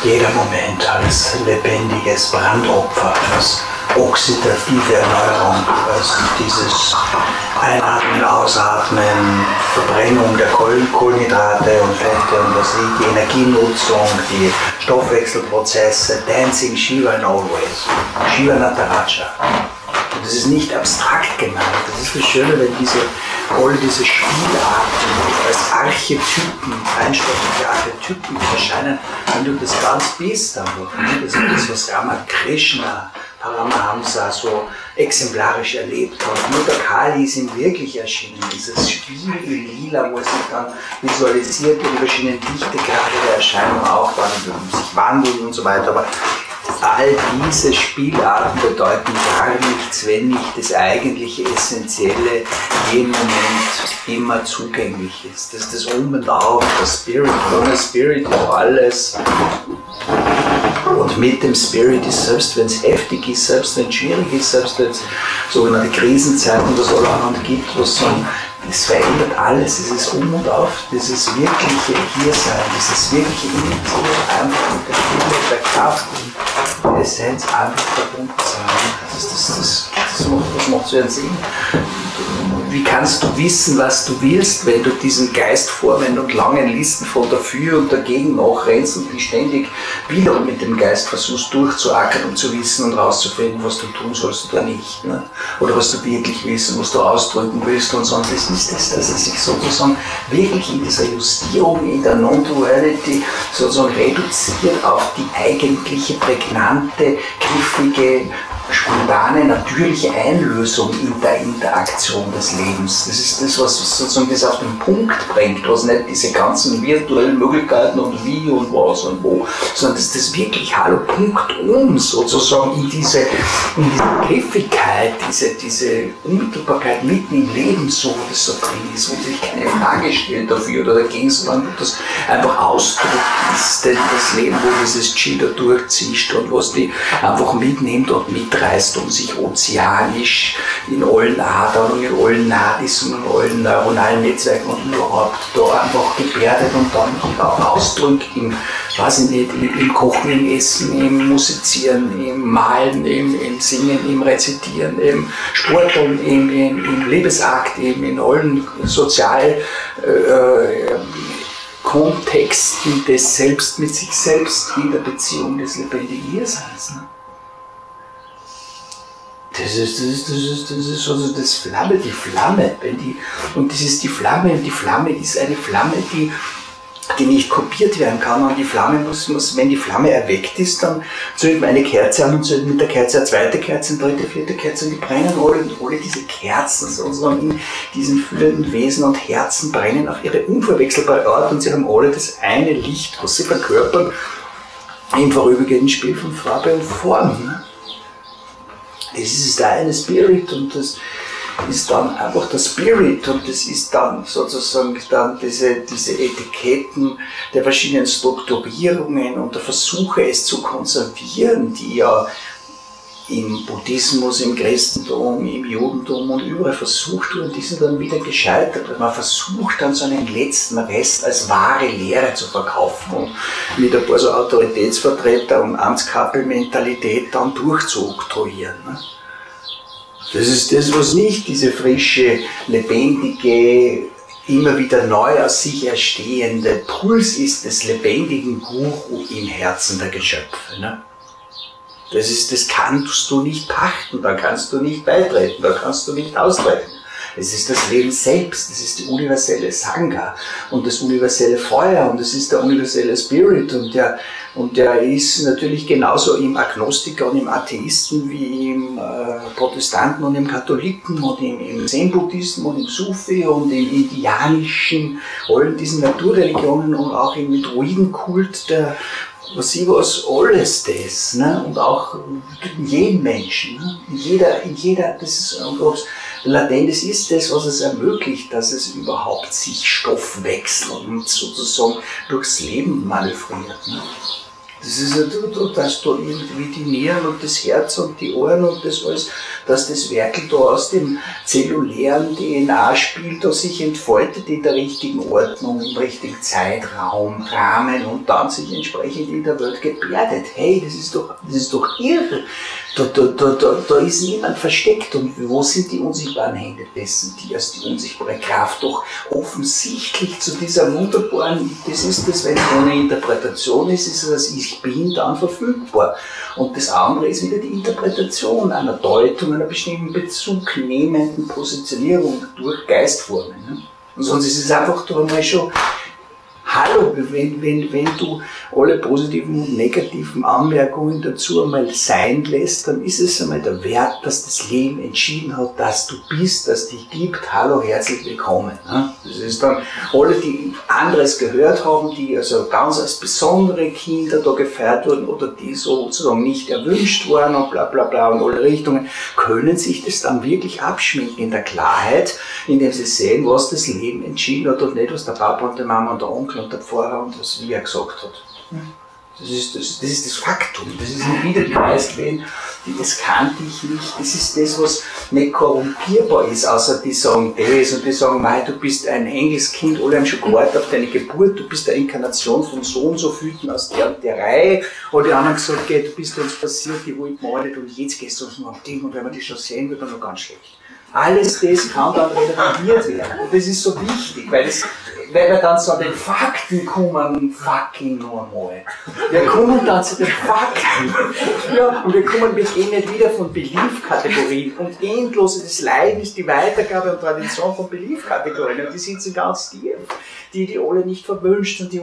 jeder Moment als lebendiges Brandopfer, als oxidative Erneuerung, als dieses Einatmen, Ausatmen, Verbrennung der Kohlenhydrate und Fette und die Energienutzung, die Stoffwechselprozesse, Dancing Shiva and Always, Shiva Nataraja. Und das ist nicht abstrakt gemeint, das ist das Schöne, wenn all diese Spielarten als Archetypen, feinstoffliche Archetypen erscheinen, wenn du das ganz bist, einfach, das ist das, was Ramakrishna, Paramahamsa so exemplarisch erlebt hat. Nur der Kali ist ihm wirklich erschienen, dieses Spiel in Lila, wo es sich dann visualisiert und die verschiedenen Dichtegrade der Erscheinung auch dann sich wandeln und so weiter. Aber all diese Spielarten bedeuten gar nichts, wenn nicht das eigentliche Essentielle jeden Moment immer zugänglich ist. Das ist das Um und Auf, das Spirit. Ohne Spirit ist alles. Und mit dem Spirit ist, selbst wenn es heftig ist, selbst wenn es schwierig ist, selbst wenn es sogenannte Krisenzeiten oder so allerhand gibt, was so es verändert alles, dieses Um und Auf, dieses wirkliche Hiersein, dieses wirkliche einfach mit der Stimme, der Kraft und der Essenz einfach verbunden sein. Das macht so einen Sinn. Wie kannst du wissen, was du willst, wenn du diesen Geistformen und langen Listen von dafür und dagegen nachrennst und dich ständig wieder mit dem Geist versuchst durchzuackern und zu wissen und rauszufinden, was du tun sollst oder nicht. Ne? Oder was du wirklich willst und was du ausdrücken willst und so. Und das ist das, dass es sich sozusagen wirklich in dieser Justierung, in der Non-Duality sozusagen reduziert auf die eigentliche, prägnante, griffige, spontane, natürliche Einlösung in der Interaktion des Lebens. Das ist das, was sozusagen das auf den Punkt bringt, was nicht diese ganzen virtuellen Möglichkeiten und wie und was und wo, sondern das ist das wirklich Hallo Punktum sozusagen in diese Griffigkeit, diese Unmittelbarkeit mitten im Leben, so das so drin ist, wo sich keine Frage stellt dafür oder dagegen, sondern das einfach Ausdruck ist, das Leben, wo dieses Chi da durchzieht und was die einfach mitnimmt und mitreißt und sich ozeanisch in allen Adern und in allen Nadis und in allen neuronalen Netzwerken und überhaupt da einfach gebärdet und dann auch ausdrückt im, weiß ich nicht, im Kochen, im Essen, im Musizieren, im Malen, im Singen, im Rezitieren, im Sporteln, im Lebensakt, in allen sozialen Kontexten des Selbst mit sich selbst in der Beziehung des lebendigen Hierseins. Ne? Das ist also das Flamme, die Flamme. Und das ist die Flamme, und die Flamme ist eine Flamme, die nicht kopiert werden kann. Und die Flamme muss, wenn die Flamme erweckt ist, dann zündet man eine Kerze an und zündet mit der Kerze eine zweite Kerze, eine dritte, vierte Kerze, und die brennen alle diese Kerzen sozusagen in diesen fühlenden Wesen und Herzen brennen auf ihre unverwechselbare Art, und sie haben alle das eine Licht, was sie verkörpern, im vorübergehenden Spiel von Farbe und Form. Ne? Das ist der eine Spirit, und das ist dann einfach der Spirit, und das ist dann sozusagen dann diese Etiketten der verschiedenen Strukturierungen und der Versuche, es zu konservieren, die ja im Buddhismus, im Christentum, im Judentum und überall versucht wurden, die sind dann wieder gescheitert. Man versucht dann so einen letzten Rest als wahre Lehre zu verkaufen und mit ein paar so Autoritätsvertreter und Amtskappelmentalität dann durchzuoktroyieren. Ne? Das ist das, was nicht diese frische, lebendige, immer wieder neu aus sich erstehende Puls ist des lebendigen Guru im Herzen der Geschöpfe. Ne? Das kannst du nicht pachten, da kannst du nicht beitreten, da kannst du nicht austreten. Es ist das Leben selbst, das ist die universelle Sangha und das universelle Feuer, und das ist der universelle Spirit, und der ist natürlich genauso im Agnostiker und im Atheisten wie im Protestanten und im Katholiken und im Zen-Buddhisten und im Sufi und im Indianischen, allen diesen Naturreligionen und auch im Druidenkult der was alles das, ne? Und auch in jedem Menschen, ne? in jeder, das ist, und latent, das ist das, was es ermöglicht, dass es überhaupt sich Stoff wechselt und sozusagen durchs Leben manövriert. Ne? Das ist ja, dass da irgendwie die Nieren und das Herz und die Ohren und das alles, dass das Werkel da aus dem zellulären DNA spielt, das sich entfaltet in der richtigen Ordnung, im richtigen Zeitraum, Rahmen und dann sich entsprechend in der Welt gebärdet. Hey, das ist doch irre. Da ist niemand versteckt. Und wo sind die unsichtbaren Hände dessen, die als die unsichtbare Kraft doch offensichtlich zu dieser wunderbaren, das ist das, wenn es ohne Interpretation ist, ist es, ich bin dann verfügbar. Und das andere ist wieder die Interpretation einer Deutung, einer bestimmten bezugnehmenden Positionierung durch Geistformen. Ne? Und sonst ist es einfach doch einmal schon, hallo, wenn du alle positiven und negativen Anmerkungen dazu einmal sein lässt, dann ist es einmal der Wert, dass das Leben entschieden hat, dass du bist, dass dich gibt. Hallo, herzlich willkommen. Das ist dann alle, die anderes gehört haben, die also ganz als besondere Kinder da gefeiert wurden oder die sozusagen nicht erwünscht waren und bla bla bla in alle Richtungen, können sich das dann wirklich abschminken in der Klarheit, indem sie sehen, was das Leben entschieden hat und nicht, was der Papa und die Mama und der Onkel und der Pfarrer und was wie er gesagt hat. Das ist das Faktum. Das ist nicht wieder die meisten, die das kannte ich nicht. Das ist das, was nicht korrumpierbar ist, außer die sagen das und die sagen, mei, du bist ein Engelskind, alle haben schon gewartet auf deine Geburt, du bist eine Inkarnation von so und so Füten aus der und der Reihe. Oder die anderen gesagt, okay, du bist uns passiert, die wollten wir nicht und jetzt gehst du uns noch am Ding und wenn wir dich schon sehen, wird dann noch ganz schlecht. Alles das kann dann relativiert werden. Und das ist so wichtig, weil wir dann zu den Fakten kommen, fucking normal. Wir kommen dann zu den Fakten. Ja, und wir gehen nicht wieder von Belief-Kategorien. Und endloses Leiden ist die Weitergabe und Tradition von Belief-Kategorien. Und die sitzen ganz tief. Die alle nicht verwünscht und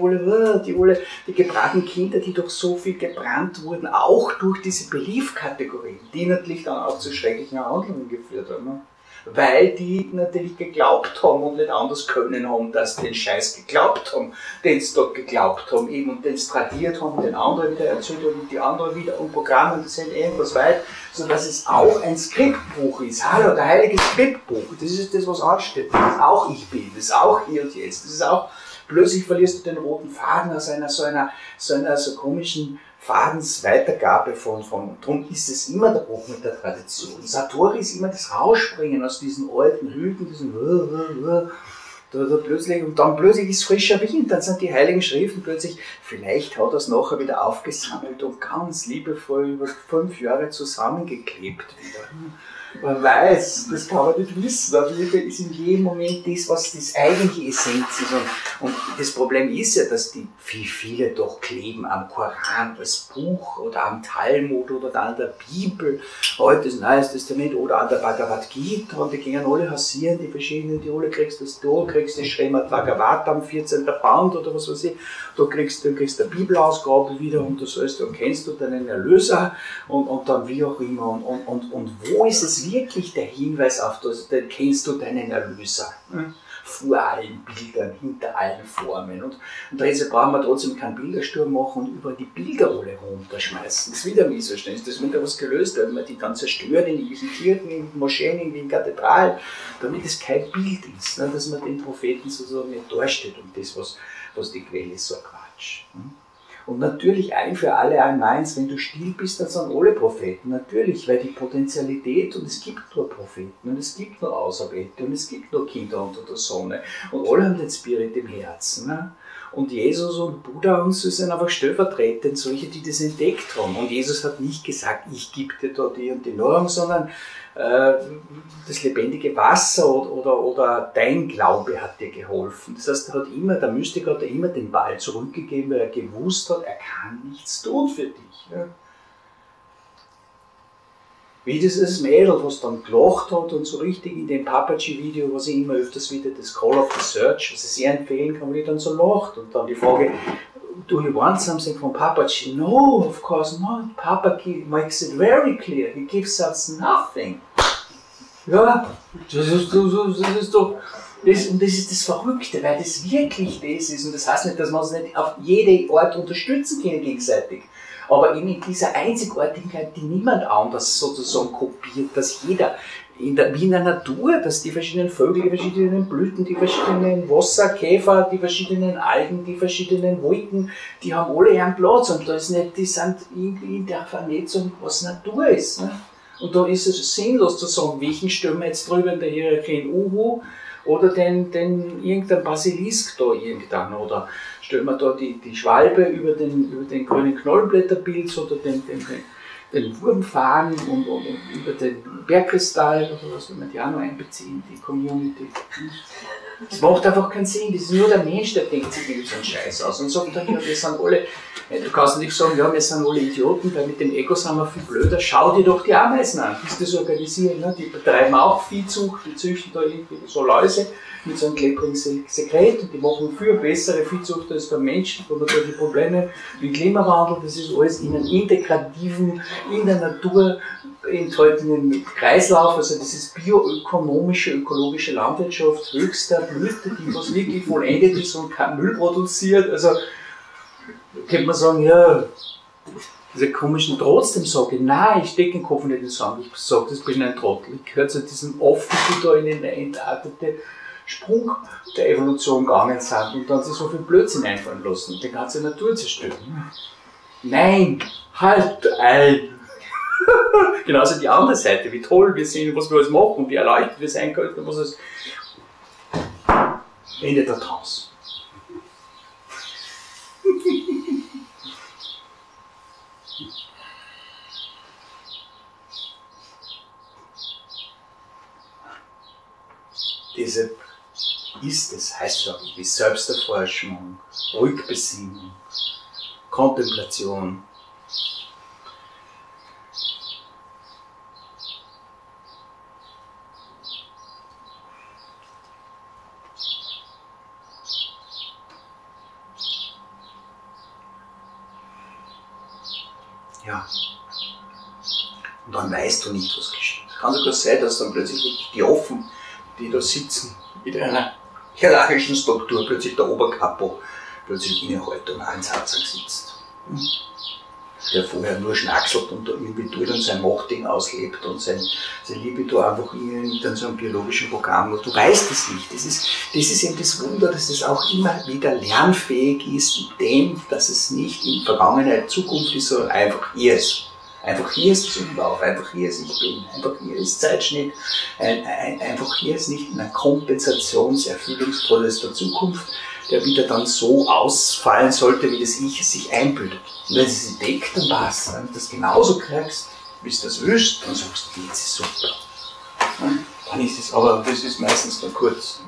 die gebrannten Kinder, die durch so viel gebrannt wurden, auch durch diese Belief-Kategorien, die natürlich dann auch zu schrecklichen Handlungen geführt haben. Ne? Weil die natürlich geglaubt haben und nicht anders können haben, dass sie den Scheiß geglaubt haben, den sie dort geglaubt haben eben und den sie tradiert haben, den anderen wieder erzählt haben und die anderen wieder und Programme und das sind irgendwas weit, sodass es auch ein Skriptbuch ist. Hallo, der heilige Skriptbuch, das ist das, was ansteht, das ist auch ich bin, das ist auch hier und jetzt, das ist auch, plötzlich verlierst du den roten Faden aus einer so komischen Fadensweitergabe von, darum ist es immer der Bruch mit der Tradition. Satori ist immer das Rausspringen aus diesen alten Hüten, diesen plötzlich, und dann plötzlich ist frischer Wind, dann sind die Heiligen Schriften plötzlich, vielleicht hat er es nachher wieder aufgesammelt und ganz liebevoll über 5 Jahre zusammengeklebt wieder. Man weiß, das kann man nicht wissen, aber ist in jedem Moment das, was das eigentliche Essenz ist. Und das Problem ist ja, dass viele doch kleben am Koran als Buch oder am Talmud oder an der Bibel, heute das Neues Testament oder an der Bhagavad Gita und die gehen alle hasieren, die verschiedenen, die alle kriegst das da, kriegst das Srimad Bhagavatam, 14. Band oder was weiß ich, da kriegst du eine Bibelausgabe wieder und das heißt, dann kennst du deinen Erlöser und dann wie auch immer und wo ist es wirklich der Hinweis auf das, dann kennst du deinen Erlöser. Vor allen Bildern, hinter allen Formen. Und deshalb brauchen wir trotzdem keinen Bildersturm machen und über die Bilder alle runterschmeißen. Das ist wieder ein Missverständnis. Das wird ja was gelöst, weil man die dann zerstört in irgendwelchen Kirchen, in Moscheen, in Kathedralen, damit es kein Bild ist, ne, dass man den Propheten sozusagen nicht darstellt und das, was die Quelle ist, so Quatsch. Und natürlich ein für alle eins, wenn du still bist, dann sind alle Propheten. Natürlich, weil die Potentialität, und es gibt nur Propheten, und es gibt nur Auserwählte, und es gibt nur Kinder unter der Sonne. Und alle haben den Spirit im Herzen. Ne? Und Jesus und Buddha und so sind einfach stellvertretend solche, die das entdeckt haben. Und Jesus hat nicht gesagt, ich gebe dir da die und die Nahrung, sondern das lebendige Wasser oder dein Glaube hat dir geholfen. Das heißt, der Mystiker hat immer den Ball zurückgegeben, weil er gewusst hat, er kann nichts tun für dich. Ja. Wie dieses Mädel, was dann gelacht hat und so richtig in dem Papaji-Video, was ich immer öfters wieder, das Call of the Search, was ich sehr empfehlen kann, wie die dann so lacht. Und dann die Frage, do you want something from Papaji? No, of course not. Papaji makes it very clear. He gives us nothing. Ja, das ist doch, und das ist das Verrückte, weil das wirklich das ist. Und das heißt nicht, dass man es nicht auf jede Art unterstützen kann gegenseitig. aber eben in dieser Einzigartigkeit, die niemand anders sozusagen kopiert, dass jeder, wie in der Natur, dass die verschiedenen Vögel, die verschiedenen Blüten, die verschiedenen Wasserkäfer, die verschiedenen Algen, die verschiedenen Wolken, die haben alle ihren Platz und da ist nicht, die sind irgendwie in der Vernetzung, was Natur ist. Ne? Und da ist es sinnlos zu sagen, welchen stellen wir jetzt drüber in der Hierarchie in Uhu oder den irgendein Basilisk da irgendwann oder stellen wir da die Schwalbe über den grünen Knollenblätterpilz oder den Wurmfarn und über den Bergkristall oder was, wenn wir die auch noch einbeziehen, die Community. Das macht einfach keinen Sinn, das ist nur der Mensch, der denkt sich so einen Scheiß aus und sagt dann, ja, wir sind alle, du kannst nicht sagen, ja, wir sind alle Idioten, weil mit dem Ego sind wir viel blöder, schau dir doch die Ameisen an, die das organisieren, ne? Die betreiben auch Viehzucht, die züchten da irgendwie so Läuse mit so einem klebrigen Sekret und die machen viel bessere Viehzucht als beim Menschen, wo man da die Probleme mit Klimawandel, das ist alles in einem integrativen, in der Natur enthaltenen Kreislauf, also das ist bioökonomische, ökologische Landwirtschaft höchster Blüte, die was wirklich vollendet ist und kein Müll produziert, also könnte man sagen, ja, diese komischen trotzdem sage ich, nein, ich stecke den Kopf nicht in den Sand, ich sage, das bin ein Trottel, ich gehöre zu diesem Affen, die da in eine entartete Sprung der Evolution gegangen sind und dann sich so viel Blödsinn einfallen lassen und die ganze Natur zerstören. Nein, halt ein! Genauso die andere Seite, wie toll wir sind, was wir alles machen, wie erleuchtet wir sein könnten, was es. Ende der Trance. Deshalb ist es, heißt ja wie Selbsterforschung, Rückbesinnung, Kontemplation. Ja. Und dann weißt du nicht, was geschieht. Kann sogar sein, dass dann plötzlich die Affen, die da sitzen, mit einer hierarchischen Struktur, plötzlich der Oberkapo, plötzlich innehalten und auch ins Harzang sitzt. Der vorher nur schnackselt und da irgendwie tut und sein Machtding auslebt und sein Libido einfach in so einem biologischen Programm. Und du weißt es nicht. Das ist eben das Wunder, dass es auch immer wieder lernfähig ist, in dem, dass es nicht in Vergangenheit, Zukunft ist, sondern einfach hier ist. Einfach hier ist Zulauf, einfach hier ist Ich Bin, einfach hier ist Zeitschnitt, einfach hier ist nicht ein Kompensationserfüllungsprozess der Zukunft, der wieder dann so ausfallen sollte, wie das Ich sich einbildet. Und wenn es sich deckt, dann passt. Wenn du das genauso kriegst, wie du das willst, dann sagst du, jetzt ist super. Dann ist es, aber das ist meistens nur kurz.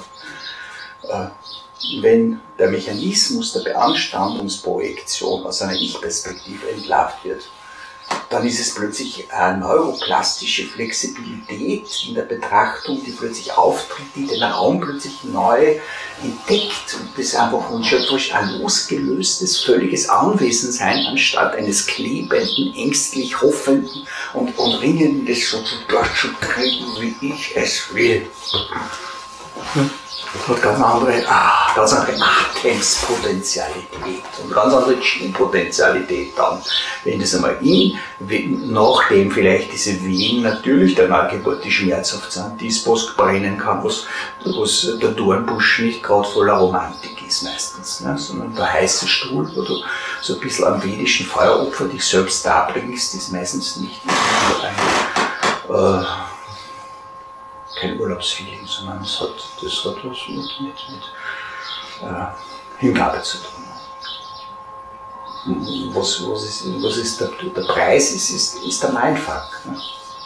Wenn der Mechanismus der Beanstandungsprojektion aus einer Ich-Perspektive entlarvt wird, dann ist es plötzlich eine neuroplastische Flexibilität in der Betrachtung, die plötzlich auftritt, die den Raum plötzlich neu entdeckt und das einfach ein schöpferisch ein losgelöstes, völliges Anwesensein anstatt eines klebenden, ängstlich hoffenden und ringenden, das so durchzukriegen, wie ich es will. Hat ganz andere Atemspotentialität und ganz andere Chi-Potentialität dann, wenn das einmal nachdem vielleicht diese Wehen natürlich der Neugeburt, die schmerzhaft sind, die es was brennen kann, was der Dornbusch nicht gerade voller Romantik ist meistens, ne, sondern der heiße Stuhl, wo du so ein bisschen am vedischen Feueropfer dich selbst darbringst, ist meistens nicht kein Urlaubsfeeling, sondern das hat was mit Hingabe zu tun. Was ist der Preis ist der Mindfuck. Ne?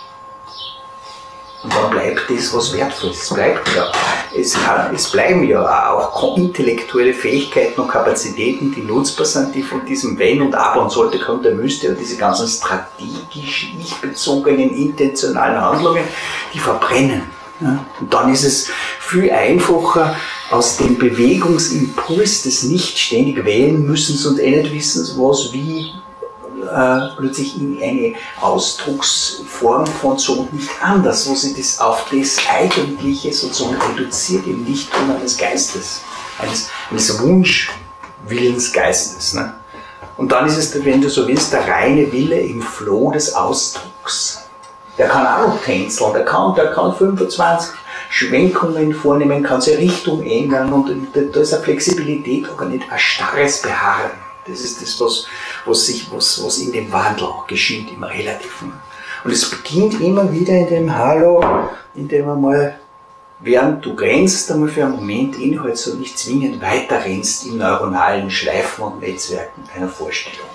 Und dann bleibt das, was wertvoll ist. Es bleiben ja auch intellektuelle Fähigkeiten und Kapazitäten, die nutzbar sind, die von diesem Wenn und Aber und sollte, könnte, müsste und diese ganzen strategisch ich-bezogenen, intentionalen Handlungen, die verbrennen. Ja? Und dann ist es viel einfacher, aus dem Bewegungsimpuls des nicht ständig wählen müssen und nicht wissen, was wie plötzlich in eine Ausdrucksform von so und nicht anders, wo sie das auf das Eigentliche sozusagen reduziert, im Nichttum eines Geistes, eines Wunschwillensgeistes. Ne? Und dann ist es, wenn du so willst, der reine Wille im Flow des Ausdrucks. Der kann auch noch tänzeln, der kann 25 Schwenkungen vornehmen, kann seine Richtung ändern und da ist eine Flexibilität, aber nicht ein starres Beharren. Das ist das, was in dem Wandel auch geschieht, im Relativen. Und es beginnt immer wieder in dem Hallo, in dem einmal, während du rennst, einmal für einen Moment inhältst und nicht zwingend weiter rennst in neuronalen Schleifen und Netzwerken deiner Vorstellung.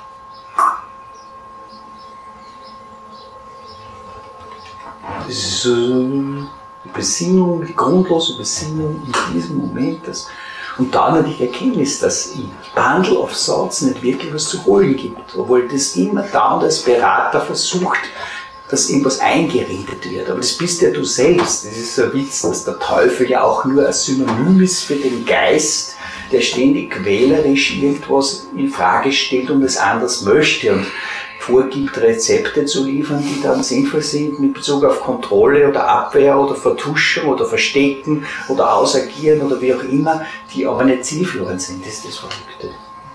Das ist so die Besinnung, die grundlose Besinnung in diesem Moment. Und dann natürlich die Erkenntnis, dass im Bundle of Thoughts nicht wirklich was zu holen gibt, obwohl das immer da und als Berater versucht, dass irgendwas eingeredet wird. Aber das bist ja du selbst. Das ist so ein Witz, dass der Teufel ja auch nur ein Synonym ist für den Geist, der ständig quälerisch irgendwas in Frage stellt und es anders möchte und vorgibt, Rezepte zu liefern, die dann sinnvoll sind mit Bezug auf Kontrolle oder Abwehr oder Vertuschung oder Verstecken oder Ausagieren oder wie auch immer, die aber nicht zielführend sind. Das ist das Verrückte.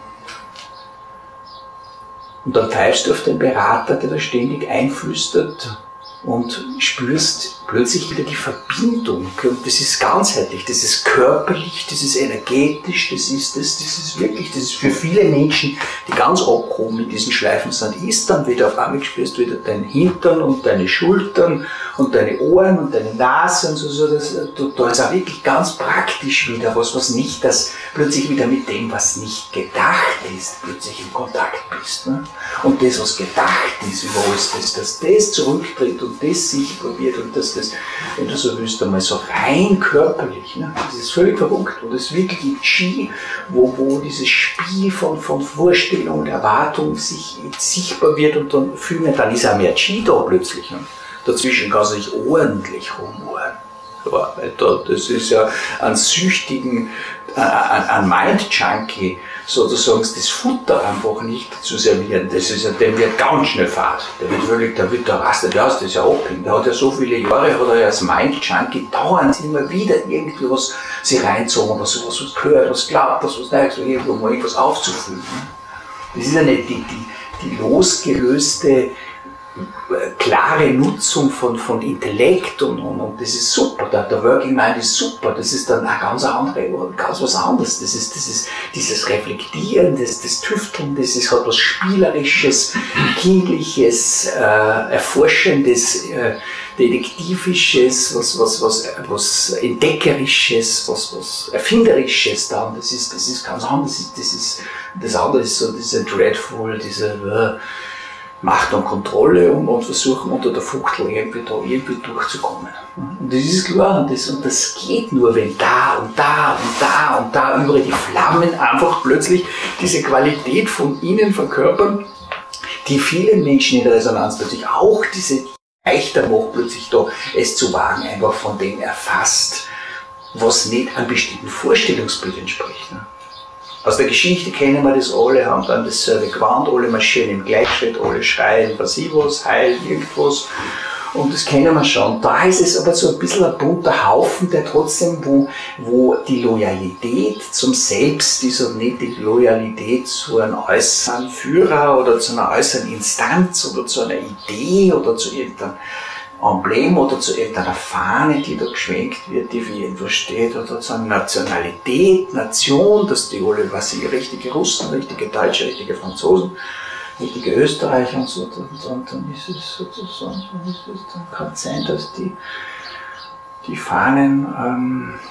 Und dann pfeifst du auf den Berater, der da ständig einflüstert und spürst plötzlich wieder die Verbindung. Und das ist ganzheitlich, das ist körperlich, das ist energetisch, das ist wirklich, das ist für viele Menschen, die ganz abgehoben mit diesen Schleifen sind, ist dann wieder auf einmal spürst du wieder deinen Hintern und deine Schultern und deine Ohren und deine Nase und so. Da ist auch wirklich ganz praktisch wieder was nicht, dass plötzlich wieder mit dem, was nicht gedacht ist, plötzlich in Kontakt bist. Ne? Und das, was gedacht ist über alles, dass das zurücktritt und das sichtbar wird und dass das, wenn du so willst, einmal so rein körperlich, ne? Das ist völlig verrückt. Und das ist wirklich ein Qi, wo dieses Spiel von Vorstellung und Erwartung sich sichtbar wird und dann fühlen wir, dann ist auch mehr Qi da plötzlich. Ne? Dazwischen kann sich ordentlich rumohren. Das ist ja an süchtigen, an Mind-Junkie sozusagen das Futter einfach nicht zu servieren. Das ist ja, dem wird ganz schnell fad. Der wird da rastet aus, das ist ja abhängig. Der hat ja so viele Jahre, hat er ja als Mind-Junkie dauernd immer wieder irgendwie was sich reinzogen, was gehört, was glaubt, was Neues, irgendwo mal irgendwas aufzufüllen. Das ist ja nicht die losgelöste, klare Nutzung von Intellekt und das ist super, der Working Mind ist super, das ist dann eine ganz was anderes, das ist dieses Reflektieren, das Tüfteln, das hat was Spielerisches, Kindliches, Erforschendes, Detektivisches, was Entdeckerisches, was Erfinderisches dann, das ist ganz anders, das andere ist so diese Dreadful, diese Macht und Kontrolle und versuchen unter der Fuchtel irgendwie durchzukommen. Und das ist klar, und das geht nur, wenn da und da und da und da über die Flammen einfach plötzlich diese Qualität von innen verkörpern, die vielen Menschen in der Resonanz plötzlich auch diese leichter macht, plötzlich da es zu wagen, einfach von dem erfasst, was nicht einem bestimmten Vorstellungsbild entspricht. Ne? Aus der Geschichte kennen wir das alle, haben dann dasselbe Gewand, alle marschieren im Gleichschritt, alle schreien, was ich was, heil, irgendwas. Und das kennen wir schon. Da ist es aber so ein bisschen ein bunter Haufen, der trotzdem, wo die Loyalität zum Selbst ist und nicht die Loyalität zu einem äußeren Führer oder zu einer äußeren Instanz oder zu einer Idee oder zu irgendeinem Emblem oder zu irgendeiner Fahne, die da geschwenkt wird, die für irgendwas steht, oder zu einer Nationalität, Nation, dass die alle, was sie, richtige Russen, richtige Deutsche, richtige Franzosen, richtige Österreicher und so, und dann ist es sozusagen, dann kann es sein, dass die Fahnen,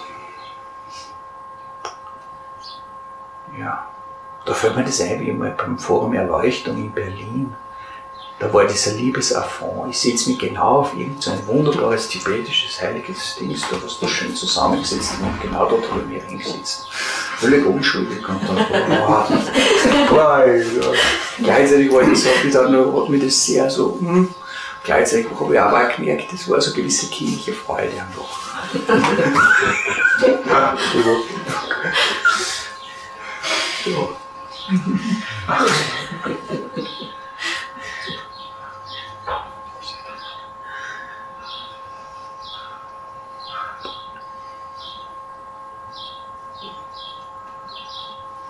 ja, da fällt mir das ein, wie mal beim Forum Erleuchtung in Berlin. Da war dieser Liebesaffront. Ich setze mich genau auf irgendein wunderbares tibetisches heiliges Ding, da was da schön zusammengesetzt ist und genau dort habe ich mich reingesetzt. Völlig unschuldig und dann gleichzeitig war ich so, hat mich das sehr so, gleichzeitig habe ich aber auch gemerkt, das war so eine gewisse kindliche Freude einfach. Ja. Das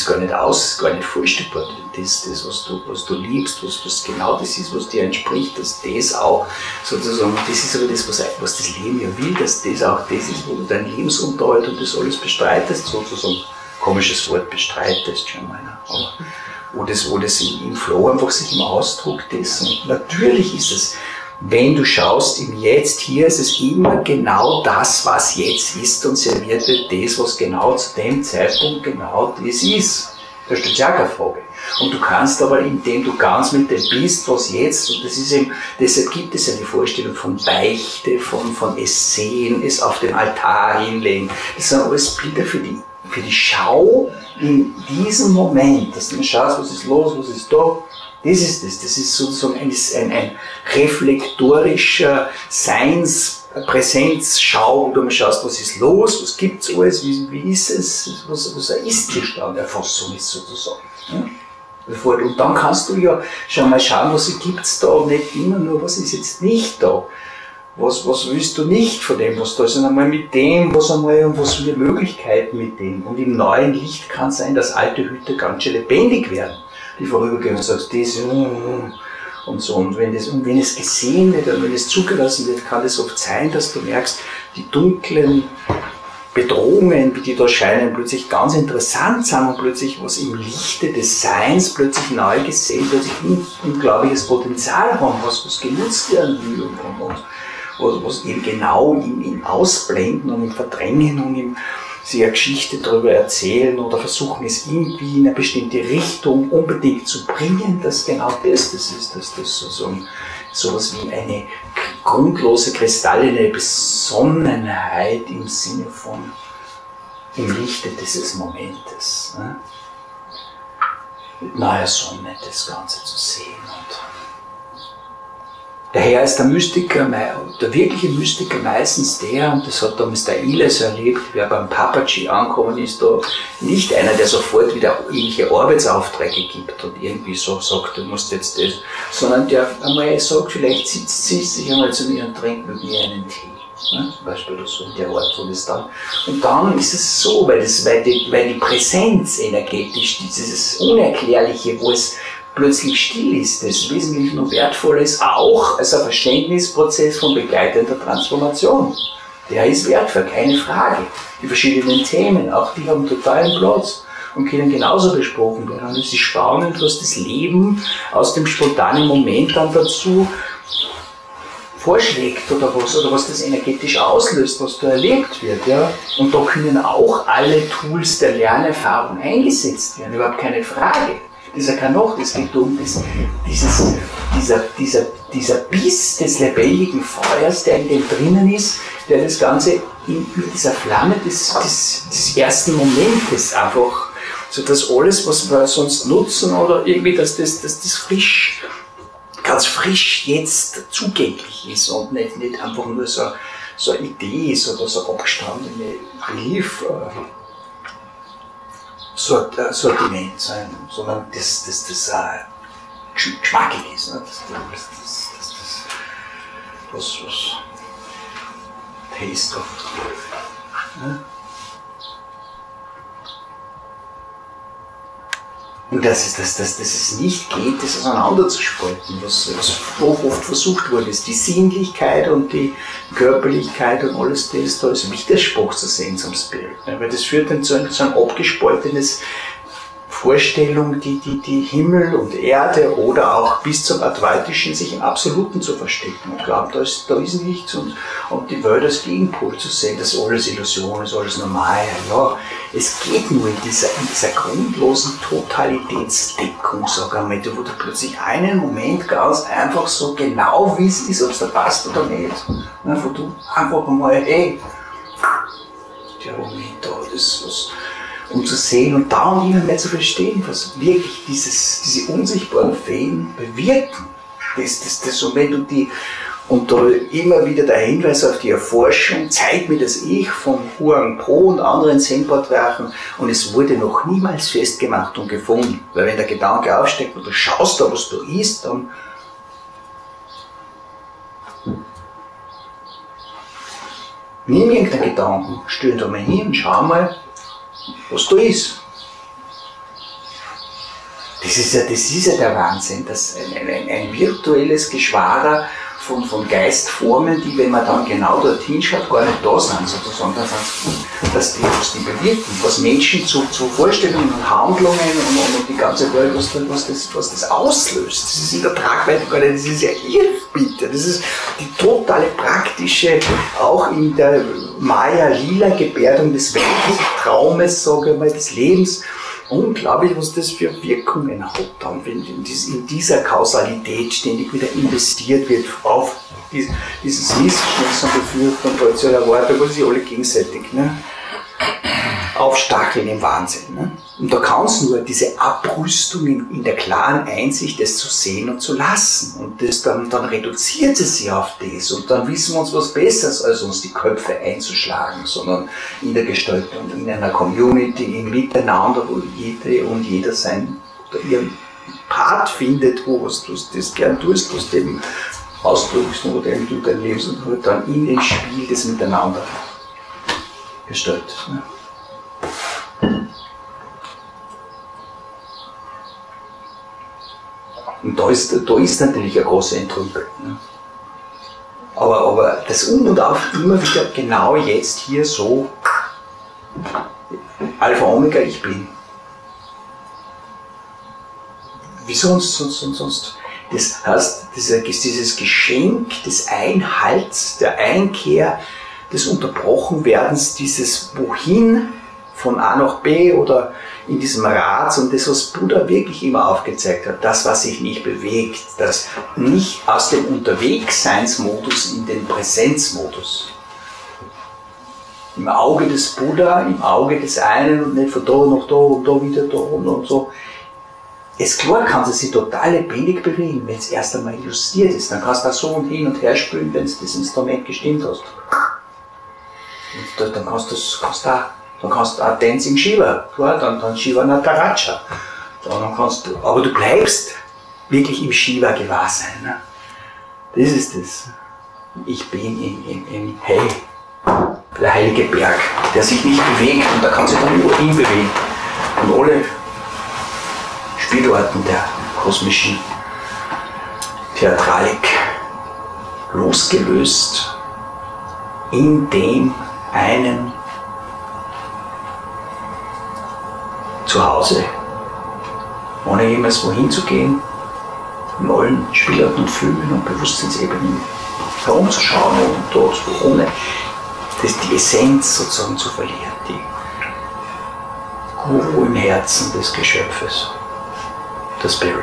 ist gar nicht vorstellbar. Das was du liebst, was genau das ist, was dir entspricht, dass das auch sozusagen, das ist aber das, was das Leben ja will, dass das auch das ist, wo du deinen Lebensunterhalt und das alles bestreitest, sozusagen. Komisches Wort, bestreitest schon mal. Ne? Aber wo das im Flow einfach sich im Ausdruck dessen. Und natürlich ist es, wenn du schaust im Jetzt, hier ist es immer genau das, was jetzt ist und serviert wird das, was genau zu dem Zeitpunkt genau das ist. Da stellt sich auch keine Frage. Und du kannst aber, indem du ganz mit dem bist, was jetzt, und das ist eben, deshalb gibt es eine Vorstellung von Beichte, von es sehen, es auf den Altar hinlegen. Das sind alles Bilder für die Schau in diesem Moment, dass du schaust, was ist los, was ist da. Das ist sozusagen ein reflektorischer Präsenzschau, wo du mal schaust, was ist los, was gibt es alles, wie ist es, was eine Ist-Zustand-Erfassung ist sozusagen. Ja? Und dann kannst du ja schon mal schauen, was gibt es da, nicht immer nur, was ist jetzt nicht da. Was willst du nicht von dem, was da ist, sondern einmal mit dem, was für Möglichkeiten mit dem. Und im neuen Licht kann es sein, dass alte Hüte ganz schön lebendig werden, die vorübergehen und sagst, das und so. Und wenn es gesehen wird und wenn es zugelassen wird, kann es oft sein, dass du merkst, die dunklen Bedrohungen, wie die da scheinen, plötzlich ganz interessant sind und plötzlich was im Lichte des Seins plötzlich neu gesehen, plötzlich unglaubliches Potenzial haben, was genutzt werden will und was eben genau im Ausblenden und im Verdrängen und im sich eine Geschichte darüber erzählen oder versuchen es irgendwie in eine bestimmte Richtung unbedingt zu bringen, dass genau das ist, dass das sozusagen sowas wie eine grundlose, kristallene Besonnenheit im Sinne von im Lichte dieses Momentes, ne? Mit neuer Sonne das Ganze zu sehen. Und daher ist der wirkliche Mystiker meistens der, und das hat damals der Iles erlebt, wer beim Papaji angekommen ist, da nicht einer, der sofort wieder irgendwelche Arbeitsaufträge gibt und irgendwie so sagt, du musst jetzt das, sondern der einmal sagt, vielleicht sitzt sie sich einmal zu mir und trinkt mit mir einen Tee. Ne? Zum Beispiel so in der Art, wo das dann. Und dann ist es so, weil die Präsenz energetisch, dieses Unerklärliche, wo es plötzlich still ist, das wesentlich noch wertvoller ist, auch als ein Verständnisprozess von begleitender Transformation. Der ist wertvoll, keine Frage. Die verschiedenen Themen, auch die haben totalen Platz und können genauso besprochen werden. Und es ist spannend, was das Leben aus dem spontanen Moment dann dazu vorschlägt oder was das energetisch auslöst, was da erlebt wird. Ja? Und da können auch alle Tools der Lernerfahrung eingesetzt werden, überhaupt keine Frage. Dieser Kanoch, das geht um dieser Biss des lebendigen Feuers, der in dem drinnen ist, der das Ganze mit dieser Flamme des ersten Momentes einfach, so dass alles, was wir sonst nutzen oder irgendwie, dass das frisch, ganz frisch jetzt zugänglich ist und nicht einfach nur so eine Idee ist oder so abgestandene Belief. Sortiment sein, sondern das geschmackig ist. Ne? Was Taste of. Ne? Und dass es nicht geht, das auseinanderzuspalten, was oft versucht wurde, ist die Sinnlichkeit und die Körperlichkeit und alles das da als Widerspruch zu sehen zum Spirit. Weil das führt dann zu einem abgespaltenes Vorstellung, die Himmel und Erde oder auch bis zum Advaitischen sich im Absoluten zu verstecken und glauben, da ist nichts und die Welt als Gegenpol zu sehen, dass alles Illusion ist, alles normal. Ja, es geht nur in dieser grundlosen Totalitätsdeckung, sag einmal, wo du plötzlich einen Moment ganz einfach so genau wie es ist, ob es da passt oder nicht, wo du einfach einmal, hey, der Moment da, das was, um zu sehen und da und immer mehr zu verstehen, was wirklich diese unsichtbaren Fäden bewirken. Und da immer wieder der Hinweis auf die Erforschung, zeigt mir das Ich von Huang Po und anderen Zen-Patriarchen und es wurde noch niemals festgemacht und gefunden. Weil wenn der Gedanke aufsteckt und du schaust da, was du isst, dann nimm irgendeinen Gedanken, stell ihn da mal hin und schau mal, was da ist. Das ist ja der Wahnsinn, dass ein virtuelles Geschwader von Geistformen, die, wenn man dann genau dorthin schaut, gar nicht da sind, sozusagen, dass die bewirken, was Menschen zu Vorstellungen und Handlungen und die ganze Welt, was das auslöst. Das ist in der Tragweite gar nicht, das ist ja Irrbitter. Das ist die totale praktische, auch in der Maya-Lila-Gebärdung des Welttraumes, sage ich mal, des Lebens. Unglaublich, was das für Wirkungen hat, dann, wenn in dieser Kausalität ständig wieder investiert wird auf dieses Missverständnis und Befürchten und traditionelle Erwartung, was sich alle gegenseitig aufstacheln im Wahnsinn. Ne? Und da kann es nur diese Abrüstung in der klaren Einsicht, das zu sehen und zu lassen. Und das dann reduziert es sich auf das. Und dann wissen wir uns was Besseres, als uns die Köpfe einzuschlagen, sondern in der Gestaltung, in einer Community, im Miteinander, wo jede und jeder sein oder ihren Part findet, wo du das gern tust, was du eben ausdrückst oder eben du dein Leben und dann in dem Spiel das Miteinander gestaltest. Ne? Und da ist natürlich eine große Entrückung. Ne? Aber das Um und Auf immer wieder genau jetzt hier so Alpha Omega ich bin. Wie sonst? Das heißt, dieses Geschenk des Einhalts, der Einkehr, des Unterbrochenwerdens, dieses Wohin von A nach B oder in diesem Rad und das, was Buddha wirklich immer aufgezeigt hat, das, was sich nicht bewegt, das nicht aus dem Unterwegsseinsmodus in den Präsenzmodus. Im Auge des Buddha, im Auge des einen und nicht von da nach da und da wieder da und so. Es klar kann sie sich total lebendig bewegen, wenn es erst einmal justiert ist. Dann kannst du da so und hin und her spielen, wenn du das Instrument gestimmt hast. Und dann kannst du auch Dancing Shiva, klar, dann Shiva Nataraja. Aber du bleibst wirklich im Shiva Gewahrsein. Ne? Das ist das. Ich bin im Hey, der heilige Berg, der sich nicht bewegt und da kann sich dann nur hin bewegen. Und alle Spielorten der kosmischen Theatralik losgelöst in dem einen Zuhause, ohne jemals wohin zu gehen, in allen Spielarten und Filmen und Bewusstseinsebenen herumzuschauen und dort, ohne die Essenz sozusagen zu verlieren, die Guru im Herzen des Geschöpfes, der Spirit.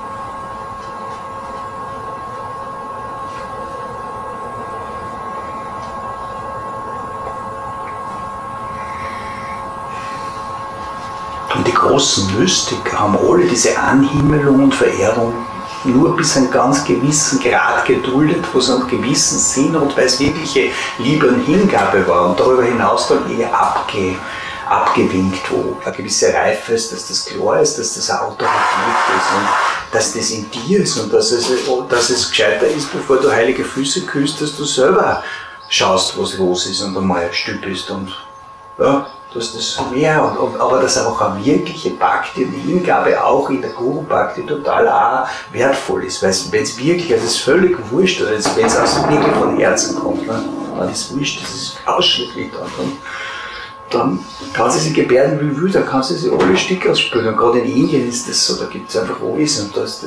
Und die großen Mystiker haben alle diese Anhimmelung und Verehrung nur bis einen ganz gewissen Grad geduldet, wo es einen gewissen Sinn und weil es wirkliche Liebe und Hingabe war und darüber hinaus dann eher abgewinkt, wo eine gewisse Reife ist, dass das klar ist, dass das eine Autorität ist und dass das in dir ist und dass es gescheiter ist, bevor du heilige Füße küsst, dass du selber schaust, was los ist und einmal still bist und ja, dass das mehr, aber dass auch eine wirkliche Bhakti und Hingabe auch in der Guru Bhakti total auch wertvoll ist, weil wenn es wirklich, also es ist völlig wurscht, oder wenn es auch wirklich von Herzen kommt, ne, dann ist es wurscht, das ist ausschließlich dann kann sie sich gebärden wie will, dann kann sie sich alle Stücke ausspielen. Und gerade in Indien ist das so, da gibt es einfach alles und das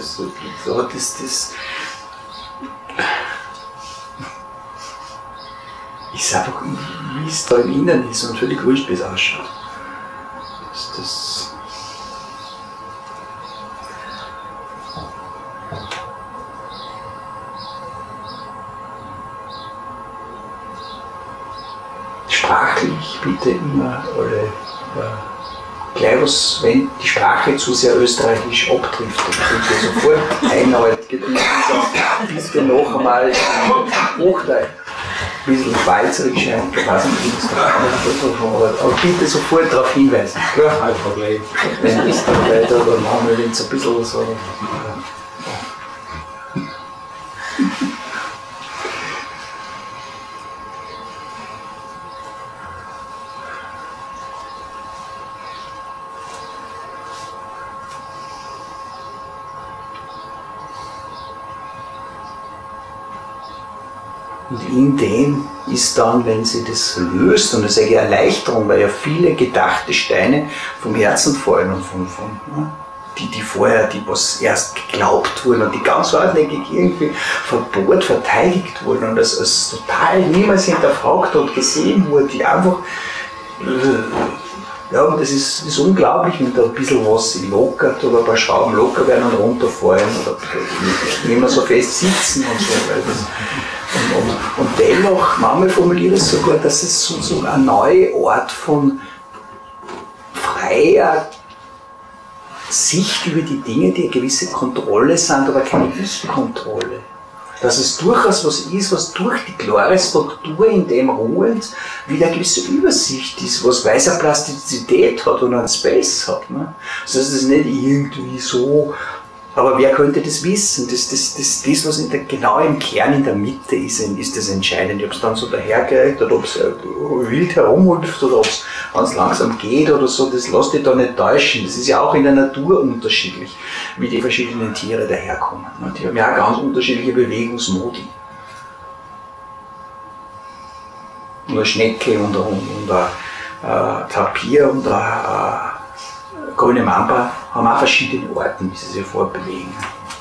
ist einfach, wie es da im Inneren ist und völlig wurscht, wie es ausschaut. Sprachlich bitte immer alle gleich was, wenn die Sprache zu sehr österreichisch abtrifft, dann bitte sofort Einhalt gebieten, bitte noch einmal Hochdeutsch. Ein bisschen schweizerisch, ich weiß nicht, wie das aber bitte sofort darauf hinweisen. Ja, kein Problem. Wenn es dann weiter oder machen wir jetzt ein bisschen so. Und in dem ist dann, wenn sie das löst, und das ist eine Erleichterung, weil ja viele gedachte Steine vom Herzen fallen und die vorher, die was erst geglaubt wurden und die ganz hartnäckig irgendwie verbohrt, verteidigt wurden und als total niemals hinterfragt und gesehen wurde, die einfach, ja, und das ist unglaublich, wenn da ein bisschen was lockert oder ein paar Schrauben locker werden und runterfallen oder nicht mehr so fest sitzen und so. Weil das, und dennoch, manchmal formuliere ich es sogar, dass es so eine neue Art von freier Sicht über die Dinge, die eine gewisse Kontrolle sind, aber keine Ich-Kontrolle. Dass es durchaus was ist, was durch die klare Struktur in dem ruhend wieder eine gewisse Übersicht ist, was weil es eine Plastizität hat und einen Space hat. Ne? Also das ist nicht irgendwie so, aber wer könnte das wissen? Das was genau im Kern, in der Mitte ist das Entscheidende. Ob es dann so dahergeht oder ob es wild herumhüpft oder ob es ganz langsam geht oder so, das lass dich da nicht täuschen. Das ist ja auch in der Natur unterschiedlich, wie die verschiedenen Tiere daherkommen. Die haben ja auch ganz unterschiedliche Bewegungsmodi. Und eine Schnecke und ein Tapir und eine grüne Mamba haben auch verschiedene Orten, wie sie sich fortbewegen.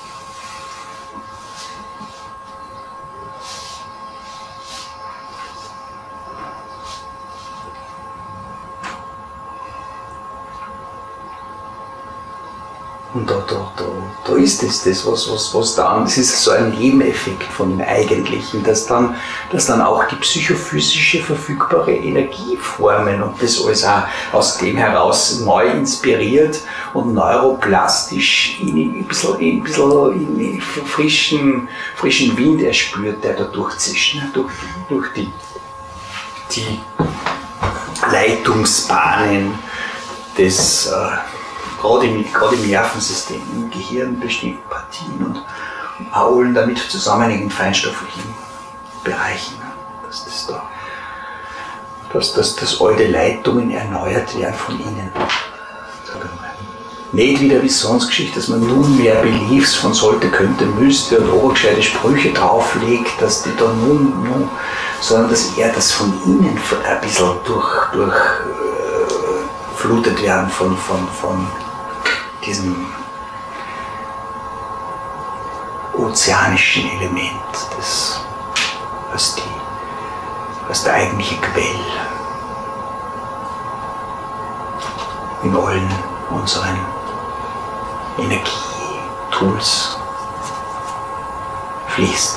Und da ist das was dann, das ist so ein Nebeneffekt von dem Eigentlichen, dass dann auch die psychophysische verfügbare Energie formen und das alles auch aus dem heraus neu inspiriert und neuroplastisch ein bisschen in frischen Wind erspürt, der da durchzischt, ne? durch die Leitungsbahnen des gerade im Nervensystem, im Gehirn bestimmten Partien und allen damit zusammenhängenden feinstofflichen Bereichen, dass alte Leitungen erneuert werden von innen. Nicht wie der Visionsgeschichte, dass man nunmehr Beliefs von sollte, könnte, müsste und obergescheite Sprüche drauflegt, dass die da nun, sondern dass er das von innen ein bisschen durchflutet werden von diesem ozeanischen Element, das als der eigentliche Quell in allen unseren Energietools fließt.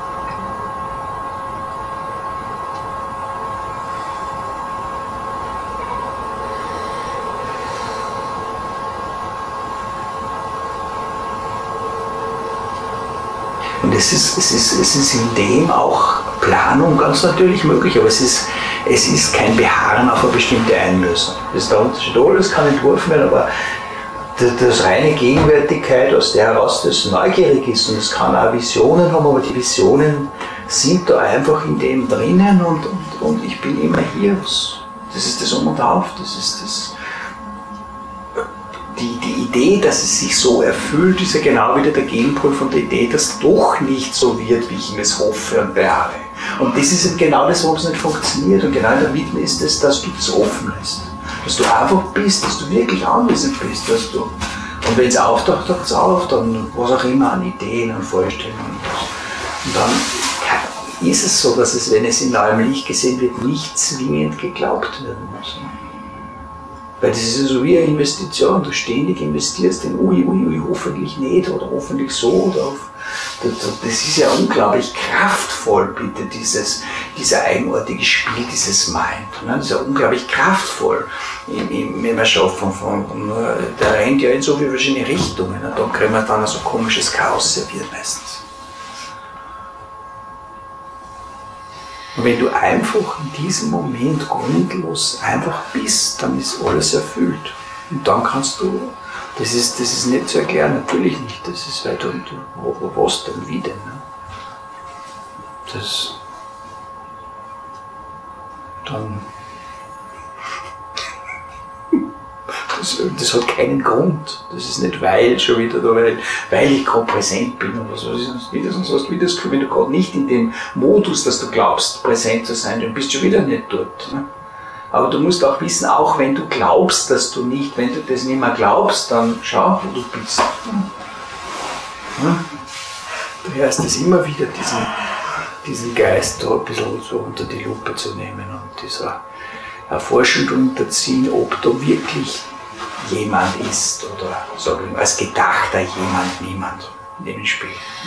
Und es ist in dem auch Planung ganz natürlich möglich, aber es ist kein Beharren auf eine bestimmte Einlösung. Das ist der Unterschied. Alles kann entworfen werden, aber das reine Gegenwärtigkeit, aus der heraus das neugierig ist, und es kann auch Visionen haben, aber die Visionen sind da einfach in dem drinnen und ich bin immer hier. Das ist das Um und Auf, das ist das. Die Idee, dass es sich so erfüllt, ist ja genau wieder der Gegenpol von der Idee, dass doch nicht so wird, wie ich mir es hoffe und beharre. Und das ist eben genau das, warum es nicht funktioniert. Und genau in der Mitte ist es, dass du das offen lässt. Dass du einfach bist, dass du wirklich anwesend bist. Und wenn es auftaucht, taucht es auf, dann was auch immer an Ideen und Vorstellungen. Und dann ist es so, dass es, wenn es in neuem Licht gesehen wird, nicht zwingend geglaubt werden muss. Weil das ist ja so wie eine Investition, du ständig investierst in hoffentlich nicht oder hoffentlich so oder auf. Das ist ja unglaublich kraftvoll, bitte, dieser eigenartige Spiel, dieses Mind. Das ist ja unglaublich kraftvoll im Erschaffen von, der rennt ja in so viele verschiedene Richtungen und da kriegen wir dann so komisches Chaos serviert meistens. Und wenn du einfach in diesem Moment grundlos einfach bist, dann ist alles erfüllt. Und dann kannst du, das ist nicht zu erklären, natürlich nicht. Das ist, weil du was denn, wie denn? Ne? Das hat keinen Grund. Das ist nicht weil schon wieder da, weil ich gerade präsent bin oder so. Das ist wieder, sonst hast du wieder das Gefühl, wenn du gerade nicht in dem Modus, dass du glaubst, präsent zu sein, dann bist du schon wieder nicht dort. Ne? Aber du musst auch wissen, auch wenn du glaubst, dass du nicht, wenn du das nicht mehr glaubst, dann schau, wo du bist. Du hörst es immer wieder, diesen Geist da ein bisschen so unter die Lupe zu nehmen und dieser Erforschung unterziehen, ob da wirklich jemand ist oder sage ich, als gedachter jemand, niemand in dem Spiel.